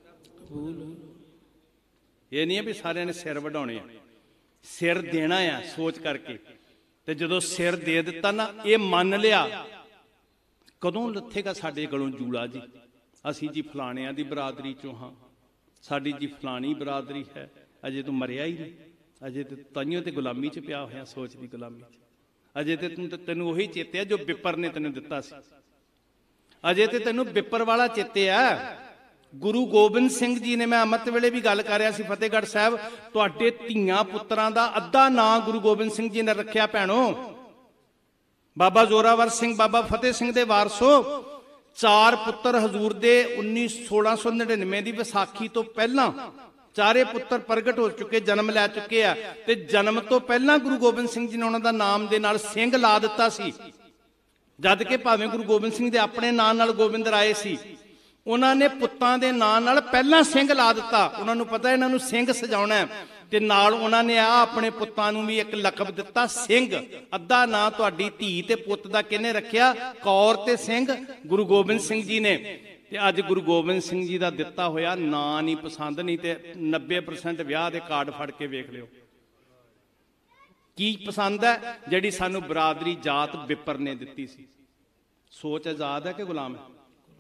ਇਹ ਨਹੀਂ ਹੈ ਵੀ ਸਾਰਿਆਂ ਨੇ ਸਿਰ ਵਢਾਉਣੇ ਆ, ਸਿਰ ਦੇਣਾ ਆ ਸੋਚ ਕਰਕੇ। ਤੇ ਜਦੋਂ ਸਿਰ ਦੇ ਦਿੱਤਾ ਨਾ, ਇਹ ਮੰਨ ਲਿਆ, ਕਦੋਂ ਲੱਥੇਗਾ ਸਾਡੇ ਗਲੋਂ ਜੂੜਾ ਜੀ? ਅਸੀਂ ਜੀ ਫਲਾਣਿਆਂ ਦੀ ਬਰਾਦਰੀ ਚੋਂ ਹਾਂ, ਸਾਡੀ ਜੀ ਫਲਾਣੀ ਬਰਾਦਰੀ ਹੈ। ਅਜੇ ਤੂੰ ਮਰਿਆ ਹੀ ਨਹੀਂ, ਅਜੇ ਤੇ ਤਾਈਓ ਤੇ ਗੁਲਾਮੀ 'ਚ ਪਿਆ ਹੋਇਆ, ਸੋਚ ਦੀ ਗੁਲਾਮੀ 'ਚ। ਅਜੇ ਤੇ ਤੂੰ ਤੈਨੂੰ ਉਹੀ ਚੇਤੇ ਆ ਜੋ ਵਿਪਰ ਨੇ ਤੈਨੂੰ ਦਿੱਤਾ ਸੀ। ਅਜੇ ਤੇ ਤੈਨੂੰ ਵਿਪਰ ਵਾਲਾ ਚੇਤੇ ਆ। ਗੁਰੂ ਗੋਬਿੰਦ ਸਿੰਘ ਜੀ ਨੇ, ਮੈਂ ਅੰਮ੍ਰਿਤ ਵੇਲੇ ਵੀ ਗੱਲ ਕਰ ਰਿਹਾ ਸੀ ਫਤਿਹਗੜ੍ਹ ਸਾਹਿਬ, ਤੁਹਾਡੇ ਧੀਆਂ ਪੁੱਤਰਾਂ ਦਾ ਅੱਧਾ ਨਾਂ ਗੁਰੂ ਗੋਬਿੰਦ ਸਿੰਘ ਜੀ ਨੇ ਰੱਖਿਆ। ਭੈਣੋ, ਬਾਬਾ ਜ਼ੋਰਾਵਰ ਸਿੰਘ, ਬਾਬਾ ਫਤਿਹ ਸਿੰਘ ਦੇ ਵਾਰਸੋ, ਚਾਰ ਪੁੱਤਰ ਹਜ਼ੂਰ ਦੇ ਉੱਨੀ ਸੋਲਾਂ ਸੌ ਨੜਿਨਵੇਂ ਦੀ ਵਿਸਾਖੀ ਤੋਂ ਪਹਿਲਾਂ ਚਾਰੇ ਪੁੱਤਰ ਪ੍ਰਗਟ ਹੋ ਚੁੱਕੇ, ਜਨਮ ਲੈ ਚੁੱਕੇ ਆ। ਤੇ ਜਨਮ ਤੋਂ ਪਹਿਲਾਂ ਗੁਰੂ ਗੋਬਿੰਦ ਸਿੰਘ ਜੀ ਨੇ ਉਹਨਾਂ ਦਾ ਨਾਮ ਦੇ ਨਾਲ ਸਿੰਘ ਲਾ ਦਿੱਤਾ ਸੀ। ਜਦ ਕਿ ਭਾਵੇਂ ਗੁਰੂ ਗੋਬਿੰਦ ਸਿੰਘ ਦੇ ਆਪਣੇ ਨਾਂ ਨਾਲ ਗੋਬਿੰਦ ਰਾਏ ਸੀ, ਉਹਨਾਂ ਨੇ ਪੁੱਤਾਂ ਦੇ ਨਾਂ ਨਾਲ ਪਹਿਲਾਂ ਸਿੰਘ ਲਾ ਦਿੱਤਾ। ਉਹਨਾਂ ਨੂੰ ਪਤਾ ਇਹਨਾਂ ਨੂੰ ਸਿੰਘ ਸਜਾਉਣਾ, ਤੇ ਨਾਲ ਉਹਨਾਂ ਨੇ ਆ ਆਪਣੇ ਪੁੱਤਾਂ ਨੂੰ ਵੀ ਇੱਕ ਲਕਬ ਦਿੱਤਾ, ਸਿੰਘ। ਅੱਧਾ ਨਾਂ ਤੁਹਾਡੀ ਧੀ ਤੇ ਪੁੱਤ ਦਾ ਕਿਹਨੇ ਰੱਖਿਆ? ਕੌਰ ਤੇ ਸਿੰਘ, ਗੁਰੂ ਗੋਬਿੰਦ ਸਿੰਘ ਜੀ ਨੇ। ਤੇ ਅੱਜ ਗੁਰੂ ਗੋਬਿੰਦ ਸਿੰਘ ਜੀ ਦਾ ਦਿੱਤਾ ਹੋਇਆ ਨਾਂ ਨਹੀਂ ਪਸੰਦ, ਨਹੀਂ ਤੇ ਨੱਬੇ ਪਰਸੈਂਟ ਵਿਆਹ ਦੇ ਕਾਰਡ ਫੜ ਕੇ ਵੇਖ ਲਿਓ ਕੀ ਪਸੰਦ ਹੈ। ਜਿਹੜੀ ਸਾਨੂੰ ਬਰਾਦਰੀ ਜਾਤ ਵਿਪਰ ਨੇ ਦਿੱਤੀ ਸੀ। ਸੋਚ ਆਜ਼ਾਦ ਹੈ ਕਿ ਗੁਲਾਮ ਹੈ?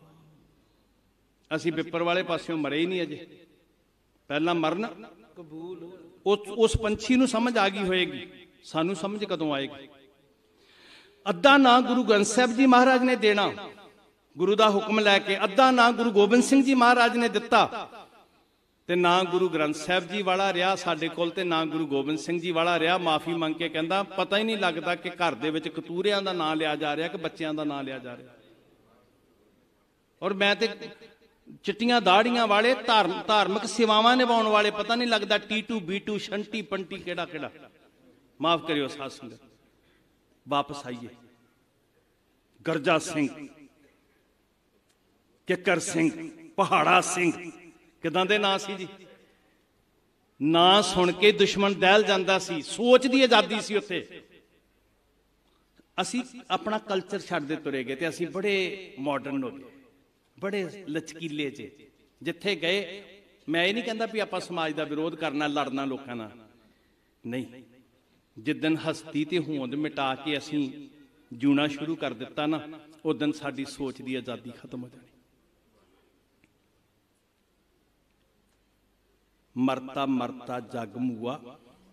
ਅਸੀਂ ਵਿਪਰ ਵਾਲੇ ਪਾਸਿਓਂ ਮਰੇ ਹੀ ਨਹੀਂ ਅਜੇ। ਪਹਿਲਾਂ ਮਰਨ ਕਬੂਲ। ਉਸ ਉਸ ਪੰਛੀ ਨੂੰ ਸਮਝ ਆ ਗਈ ਹੋਏਗੀ, ਸਾਨੂੰ ਸਮਝ ਕਦੋਂ ਆਏਗੀ? ਅੱਧਾ ਨਾਂ ਗੁਰੂ ਗ੍ਰੰਥ ਸਾਹਿਬ ਜੀ ਮਹਾਰਾਜ ਨੇ ਦੇਣਾ, ਗੁਰੂ ਦਾ ਹੁਕਮ ਲੈ ਕੇ। ਅੱਧਾ ਨਾਂ ਗੁਰੂ ਗੋਬਿੰਦ ਸਿੰਘ ਜੀ ਮਹਾਰਾਜ ਨੇ ਦਿੱਤਾ, ਤੇ ਨਾ ਗੁਰੂ ਗ੍ਰੰਥ ਸਾਹਿਬ ਜੀ ਵਾਲਾ ਰਿਹਾ ਸਾਡੇ ਕੋਲ, ਤੇ ਨਾ ਗੁਰੂ ਗੋਬਿੰਦ ਸਿੰਘ ਜੀ ਵਾਲਾ ਰਿਹਾ। ਮਾਫੀ ਮੰਗ ਕੇ ਕਹਿੰਦਾ, ਪਤਾ ਹੀ ਨਹੀਂ ਲੱਗਦਾ ਕਿ ਘਰ ਦੇ ਵਿੱਚ ਕਤੂਰਿਆਂ ਦਾ ਨਾਂ ਲਿਆ ਜਾ ਰਿਹਾ ਕਿ ਬੱਚਿਆਂ ਦਾ ਨਾਂ ਲਿਆ ਜਾ ਰਿਹਾ। ਔਰ ਮੈਂ ਤੇ ਚਿੱਟੀਆਂ ਦਾੜੀਆਂ ਵਾਲੇ ਧਾਰਮ ਧਾਰਮਿਕ ਸੇਵਾਵਾਂ ਨਿਭਾਉਣ ਵਾਲੇ, ਪਤਾ ਨਹੀਂ ਲੱਗਦਾ ਟੀਟੂ ਬੀਟੂ ਸ਼ੰਟੀ ਪੰਟੀ ਕਿਹੜਾ ਕਿਹੜਾ। ਮਾਫ ਕਰਿਓ ਸਾਧ ਸੰਗਤ। ਵਾਪਸ ਆਈਏ। ਗਰਜਾ ਸਿੰਘ, ਕਿੱਕਰ ਸਿੰਘ, ਪਹਾੜਾ ਸਿੰਘ, ਕਿਦਾਂ ਦੇ ਨਾਂ ਸੀ ਜੀ। ਨਾਂ ਸੁਣ ਕੇ ਦੁਸ਼ਮਣ ਦਹਿਲ ਜਾਂਦਾ ਸੀ। ਸੋਚ ਦੀ ਆਜ਼ਾਦੀ ਸੀ ਉੱਥੇ। ਅਸੀਂ ਆਪਣਾ ਕਲਚਰ ਛੱਡਦੇ ਤੁਰੇ ਗਏ ਤੇ ਅਸੀਂ ਬੜੇ ਮਾਡਰਨ ਹੋ ਗਏ, ਬੜੇ ਲਚਕੀਲੇ ਚ। ਜਿੱਥੇ ਗਏ, ਮੈਂ ਇਹ ਨਹੀਂ ਕਹਿੰਦਾ ਵੀ ਆਪਾਂ ਸਮਾਜ ਦਾ ਵਿਰੋਧ ਕਰਨਾ, ਲੜਨਾ ਲੋਕਾਂ ਨਾਲ, ਨਹੀਂ। ਜਿੱਦਣ ਹਸਤੀ ਤੇ ਹੋਂਦ ਮਿਟਾ ਕੇ ਅਸੀਂ ਜੂਣਾ ਸ਼ੁਰੂ ਕਰ ਦਿੱਤਾ ਨਾ, ਉਦੋਂ ਸਾਡੀ ਸੋਚ ਦੀ ਆਜ਼ਾਦੀ ਖਤਮ ਹੋ ਜਾਣੀ। ਮਰਤਾ ਮਰਤਾ ਜਗ ਮੂਆ,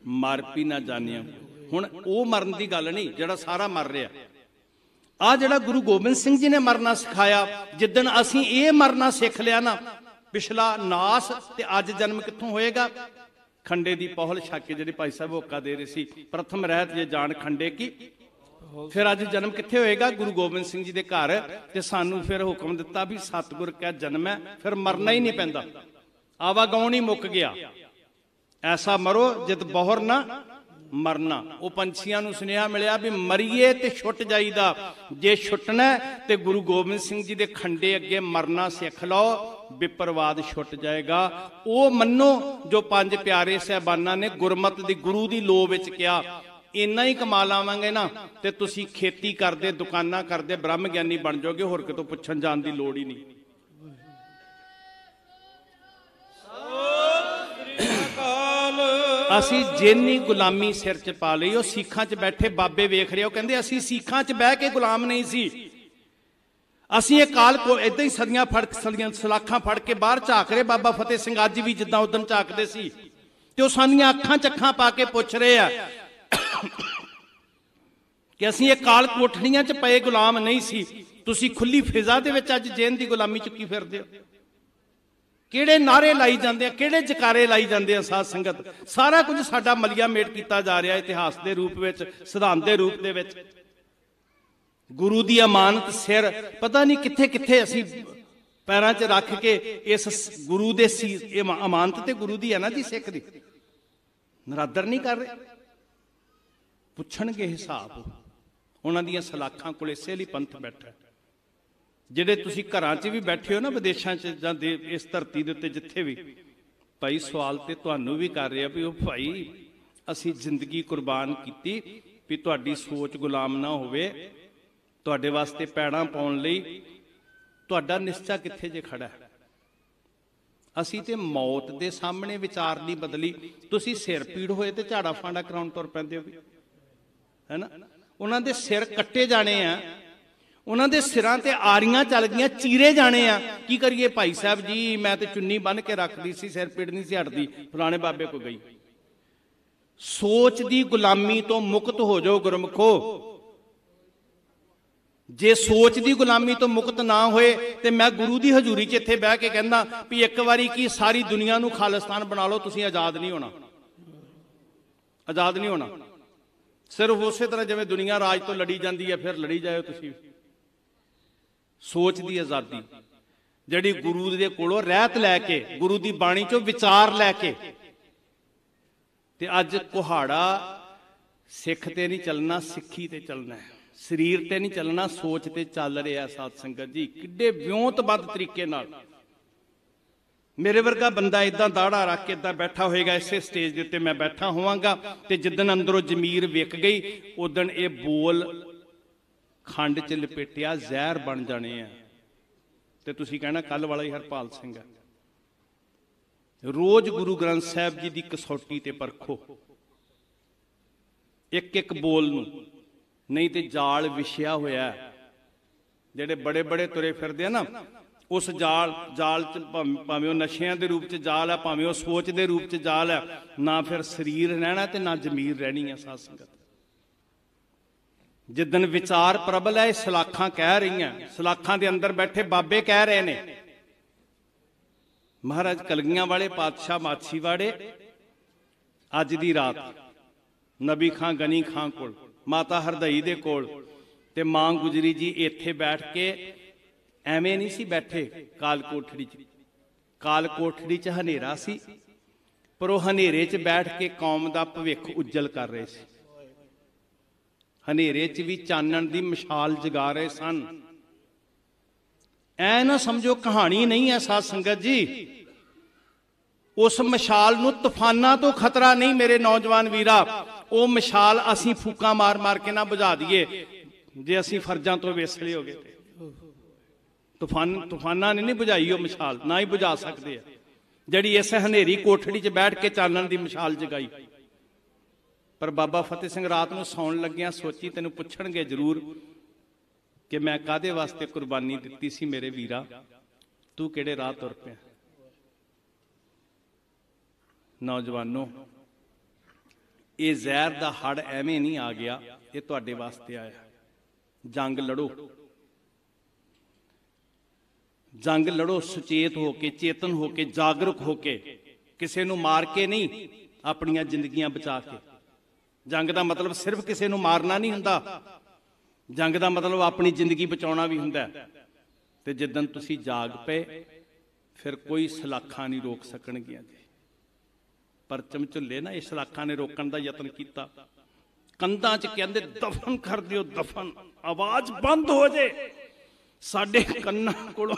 मर भी ना जानिया। हुण वो मरन की गल नहीं जिहड़ा सारा मर रहा। आ जिहड़ा गुरु गोबिंद सिंह जी ने मरना सिखाया, जिदन असीं ये मरना सिख लिया ना, पिछला नास ते अज जन्म कित्थों होएगा। खंडे की पौहल छक के जिहड़े भाई साहब होका दे रहे सी, प्रथम रहत जे जान खंडे की, फिर अज जन्म कित्थे होएगा? गुरु गोबिंद सिंह जी के घर। ते सानू फिर हुक्म दिता भी सतगुर कै जन्म है, फिर मरना ही नहीं पैंदा, आवागौन ही मुक गया। ऐसा मरो जित बहुर ना मरना। वो पंछियां नूं सुनेहा मिलिया भी मरीए ते छुट जाईदा, जे छुटना ते गुरु गोबिंद सिंह जी दे खंडे अगे मरना सिख लो, विपरवाद छुट जाएगा। वो मनो जो पंज प्यारे साहबाना ने गुरमत दी गुरु दी लो विच किया, इन्ना ही कमा लावांगे ना ते तुसीं खेती करदे, दुकानां करदे ब्रह्म ज्ञानी बन जाओगे, होर कितों पुछण जाण दी लोड़ ही नहीं। असी जिन्नी गुलामी सिर च पा लई। सिखां च बैठे बाबे वेख रहे, कहंदे असी सिखां च बह के गुलाम नहीं सी, असी ये काल को इदां ही सदियां फड़ सदियां सलाखां फड़ के बाहर झाक रहे। बाबा फतेह सिंह अज भी जिद्दां उदन झाकदे सी, ते ओह साडीआं अखां च अखां पा के पुछ रहे आ कि असी ये काल कोठड़ियां च पए गुलाम नहीं सी, तुसी खुली फिजा दे विच अज जेन दी गुलामी चुकी फिरदे हो। किहड़े नारे लाई जाते हैं, किहड़े जकारे लाई जाते हैं। साध संगत सारा कुछ साडा मलिया मेट किया जा रहा है, इतिहास के रूप में, सिद्धांत के रूप में। गुरु की अमानत सिर पता नहीं कित्थे कित्थे असी पैरों च रख के इस गुरु दे सी, अमानत तो गुरु की है ना जी, सिख दी नरादर नहीं कर रहे। पुछणगे हिसाब, उन्हां दीआं सलाखां कोल इसे लई पंथ बैठा। ਜਿਹੜੇ ਤੁਸੀਂ ਘਰਾਂ 'ਚ ਵੀ ਬੈਠੇ ਹੋ ਨਾ, ਵਿਦੇਸ਼ਾਂ 'ਚ ਜਾਂ ਇਸ ਧਰਤੀ ਦੇ ਉੱਤੇ ਜਿੱਥੇ ਵੀ, ਭਾਈ ਸਵਾਲ ਤੇ ਤੁਹਾਨੂੰ ਵੀ ਕਰ ਰਿਹਾ ਵੀ ਉਹ ਭਾਈ ਅਸੀਂ ਜ਼ਿੰਦਗੀ ਕੁਰਬਾਨ ਕੀਤੀ ਵੀ ਤੁਹਾਡੀ ਸੋਚ ਗੁਲਾਮ ਨਾ ਹੋਵੇ, ਤੁਹਾਡੇ ਵਾਸਤੇ ਪੈੜਾਂ ਪਾਉਣ ਲਈ ਤੁਹਾਡਾ ਨਿਸ਼ਚਾ ਕਿੱਥੇ ਜੇ ਖੜਾ ਹੈ। ਅਸੀਂ ਤੇ ਮੌਤ ਦੇ ਸਾਹਮਣੇ ਵਿਚਾਰ ਨਹੀਂ ਬਦਲੀ, ਤੁਸੀਂ ਸਿਰ ਪੀੜ ਹੋਏ ਤੇ ਝਾੜਾ ਫਾਂਡਾ ਕਰਾਉਣ ਤੁਰ ਪੈਂਦੇ ਹੋ, ਹੈ ਨਾ। ਉਹਨਾਂ ਦੇ ਸਿਰ ਕੱਟੇ ਜਾਣੇ ਆ, उन्हों के सिरां ते आरियां चल गई, चीरे जाने आ। की करिए भाई साहब जी, मैं तो चुन्नी बन के रख दी सी, सिर पीड़ नहीं सी हटदी, फलाने बाबे को गई। सोच की गुलामी तो मुक्त हो जाओ गुरमुखो। जे सोच की गुलामी तो मुक्त ना होए तो मैं गुरु की हजूरी च इत्थे बह के कहना भी एक बारी की सारी दुनिया नूं खालिस्तान बना लो, तुसीं आजाद नहीं होना, आजाद नहीं होना। सिर्फ उस तरह जिवें दुनिया राज तो लड़ी जाती है, फिर लड़ी जाओ तुसीं। सोच की आज़ादी जिहड़ी गुरु दे कोलों रहत लैके, गुरु की बाणी चों विचार लैके, ते अज कुहाड़ा सिख ते नहीं चलना, सिक्खी ते चलना है, शरीर ते नहीं चलना, सोच ते चल रहा। साध संगत जी किड्डे विਉਂਤਬੱਧ तरीके नाल मेरे वर्गा बंदा इदां दाड़ा रख के इदां बैठा होएगा, इसे स्टेज के उत्ते मैं बैठा होवांगा, ते जिदन अंदरों जमीर विक गई उदन ये बोल खंड च लपेटिया जहर बन जाने हैं। ते तुसीं कहना कल वाला ही हरपाल सिंह है। रोज गुरु ग्रंथ साहब जी की कसौटी ते परखो, एक एक बोल नूं, नहीं तो जाल विछिया होया। जिहड़े बड़े बड़े तुरे फिरदे ना, उस जाल जाल च भावें वो नशियां दे रूप च जाल है, भावें वो सोच दे रूप च जाल है, ना फिर शरीर रहना ते ना जमीर रहनी है। साध संगत जिदन विचार प्रबल है, सलाखां कह रही हैं, सलाखां दे अंदर बैठे बाबे कह रहे ने, महाराज कलगियां वाले पातशाह माछीवाड़े अज दी रात नबी खां गनी खां कोल, माता हरदई दे कोल ते मां गुजरी जी इत्थे बैठ के एवें नहीं सी बैठे काल कोठड़ी च। काल कोठड़ी च हनेरा सी, पर वो हनेरे च बैठ के कौम दा भविख उज्जल कर रहे सी। हनेरे च भी चानण दी मिसाल जगा रहे सन। ऐ ना समझो कहानी नहीं है साध संगत जी, उस मिसाल नूं तूफानां तो खतरा नहीं मेरे नौजवान वीरा। वो मिसाल असीं फूकां मार मार के ना बुझा दईए जे असीं फर्जां तो वेसले हो गए। तूफान तूफानां ने नहीं बुझाई वो मिसाल, ना ही बुझा सकते हैं जिहड़ी इस हनेरी कोठड़ी च बैठ के चानण दी मिसाल जगाई। पर बाबा फतेह सिंह रात नूं सौण लग्गिया सोची, तैनूं पुछणगे जरूर कि मैं कादे वास्ते कुर्बानी दित्ती सी मेरे वीरा, तू किहड़े राह तुर पिया। नौजवानों ਇਹ ਜ਼ਹਿਰ ਦਾ ਹੜ ਐਵੇਂ ਨਹੀਂ ਆ ਗਿਆ, ਇਹ ਤੁਹਾਡੇ ਵਾਸਤੇ ਆਇਆ। ਜੰਗ ਲੜੋ, ਜੰਗ ਲੜੋ ਸੁਚੇਤ ਹੋ ਕੇ, ਚੇਤਨ ਹੋ ਕੇ, ਜਾਗਰੂਕ ਹੋ ਕੇ, ਕਿਸੇ ਨੂੰ ਮਾਰ ਕੇ ਨਹੀਂ, ਆਪਣੀਆਂ ਜ਼ਿੰਦਗੀਆਂ ਬਚਾ ਕੇ। ਜੰਗ ਦਾ ਮਤਲਬ ਸਿਰਫ ਕਿਸੇ ਨੂੰ ਮਾਰਨਾ ਨਹੀਂ ਹੁੰਦਾ, ਜੰਗ ਦਾ ਮਤਲਬ ਆਪਣੀ ਜ਼ਿੰਦਗੀ ਬਚਾਉਣਾ ਵੀ ਹੁੰਦਾ। ਤੇ ਜਿੱਦਣ ਤੁਸੀਂ ਜਾਗ ਪਏ ਫਿਰ ਕੋਈ ਸਲਾਖਾਂ ਨਹੀਂ ਰੋਕ ਸਕਣਗੀਆਂ ਜੀ। ਪਰਚਮ ਝੁੱਲੇ ਨਾ, ਇਸ ਸਲਾਖਾਂ ਨੇ ਰੋਕਣ ਦਾ ਯਤਨ ਕੀਤਾ। ਕੰਧਾਂ 'ਚ ਕਹਿੰਦੇ ਦਫਨ ਕਰ ਦਿਓ, ਦਫਨ, ਆਵਾਜ਼ ਬੰਦ ਹੋ ਜੇ। ਸਾਡੇ ਕੰਨਾਂ ਕੋਲੋਂ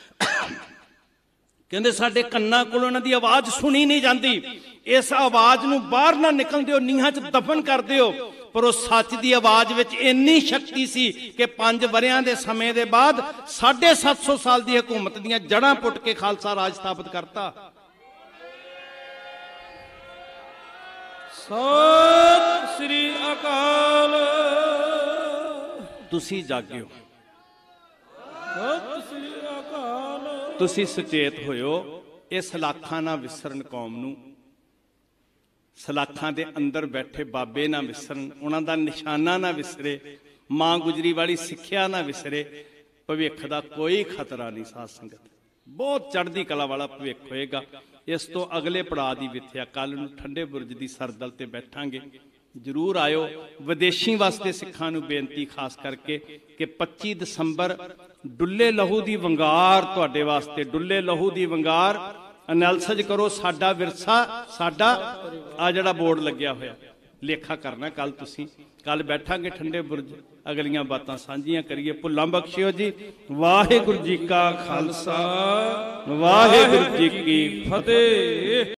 ਕਹਿੰਦੇ ਸਾਡੇ ਕੰਨਾਂ ਕੋਲੋਂ ਉਹਨਾਂ ਦੀ ਆਵਾਜ਼ ਸੁਣੀ ਨਹੀਂ ਜਾਂਦੀ। ਇਸ ਆਵਾਜ਼ ਨੂੰ ਬਾਹਰ ਨਾ ਨਿਕਲ ਦਿਓ, ਨੀਹਾਂ 'ਚ ਦਫਨ ਕਰ ਦਿਓ। ਪਰ ਉਹ ਸੱਚ ਦੀ ਆਵਾਜ਼ ਵਿੱਚ ਇੰਨੀ ਸ਼ਕਤੀ ਸੀ ਕਿ ਪੰਜ ਵਰਿਆਂ ਦੇ ਸਮੇਂ ਦੇ ਬਾਅਦ ਸਾਢੇ ਸੱਤ ਸੌ ਸਾਲ ਦੀ ਹਕੂਮਤ ਦੀਆਂ ਜੜ੍ਹਾਂ ਪੁੱਟ ਕੇ ਖਾਲਸਾ ਰਾਜ ਸਥਾਪਿਤ ਕਰਤਾ। ਸਤਿ ਸ੍ਰੀ ਅਕਾਲ। ਤੁਸੀਂ ਜਾਗਿਓ, ਸਤਿ ਸ੍ਰੀ ਅਕਾਲ। ਤੁਸੀਂ ਸੁਚੇਤ ਹੋਇਓ। ਇਹ ਸਲਾਖਾਂ ਨਾ ਵਿਸਰਨ ਕੌਮ ਨੂੰ, ਸਲਾਖਾਂ ਦੇ ਅੰਦਰ ਬੈਠੇ ਬਾਬੇ ਨਾ ਵਿਸਰਨ, ਉਹਨਾਂ ਦਾ ਨਿਸ਼ਾਨਾ ਨਾ ਵਿਸਰੇ, ਮਾਂ ਗੁਜਰੀ ਵਾਲੀ ਸਿੱਖਿਆ ਨਾ ਵਿਸਰੇ। ਭਵਿੱਖ ਦਾ ਕੋਈ ਖਤਰਾ ਨਹੀਂ ਸਾਧ ਸੰਗਤ, ਬਹੁਤ ਚੜ੍ਹਦੀ ਕਲਾ ਵਾਲਾ ਭਵਿੱਖ ਹੋਏਗਾ। ਇਸ ਤੋਂ ਅਗਲੇ ਪੜਾਅ ਦੀ ਵਿਥਿਆ ਕੱਲ ਨੂੰ ਠੰਡੇ ਬੁਰਜ ਦੀ ਸਰਦਲ ਤੇ ਬੈਠਾਂਗੇ। ਜ਼ਰੂਰ ਆਇਓ। ਵਿਦੇਸ਼ੀ ਵਾਸਤੇ ਸਿੱਖਾਂ ਨੂੰ ਬੇਨਤੀ ਖਾਸ ਕਰਕੇ ਕਿ ਪੱਚੀ ਦਸੰਬਰ ਡੁੱਲੇ ਲਹੂ ਦੀ ਵੰਗਾਰ ਤੁਹਾਡੇ ਵਾਸਤੇ, ਡੁੱਲੇ ਲਹੂ ਦੀ ਵੰਗਾਰ ਅਨੈਲਸਜ ਕਰੋ। ਸਾਡਾ ਵਿਰਸਾ, ਸਾਡਾ ਆ ਜਿਹੜਾ ਬੋਰਡ ਲੱਗਿਆ ਹੋਇਆ, ਲੇਖਾ ਕਰਨਾ ਕੱਲ ਤੁਸੀਂ। ਕੱਲ ਬੈਠਾਂਗੇ ਠੰਡੇ ਬੁਰਜ, ਅਗਲੀਆਂ ਬਾਤਾਂ ਸਾਂਝੀਆਂ ਕਰੀਏ। ਭੁੱਲਾਂ ਬਖਸ਼ਿਓ ਜੀ। ਵਾਹਿਗੁਰੂ ਜੀ ਕਾ ਖਾਲਸਾ, ਵਾਹਿਗੁਰੂ ਜੀ ਕੀ ਫਤਿਹ।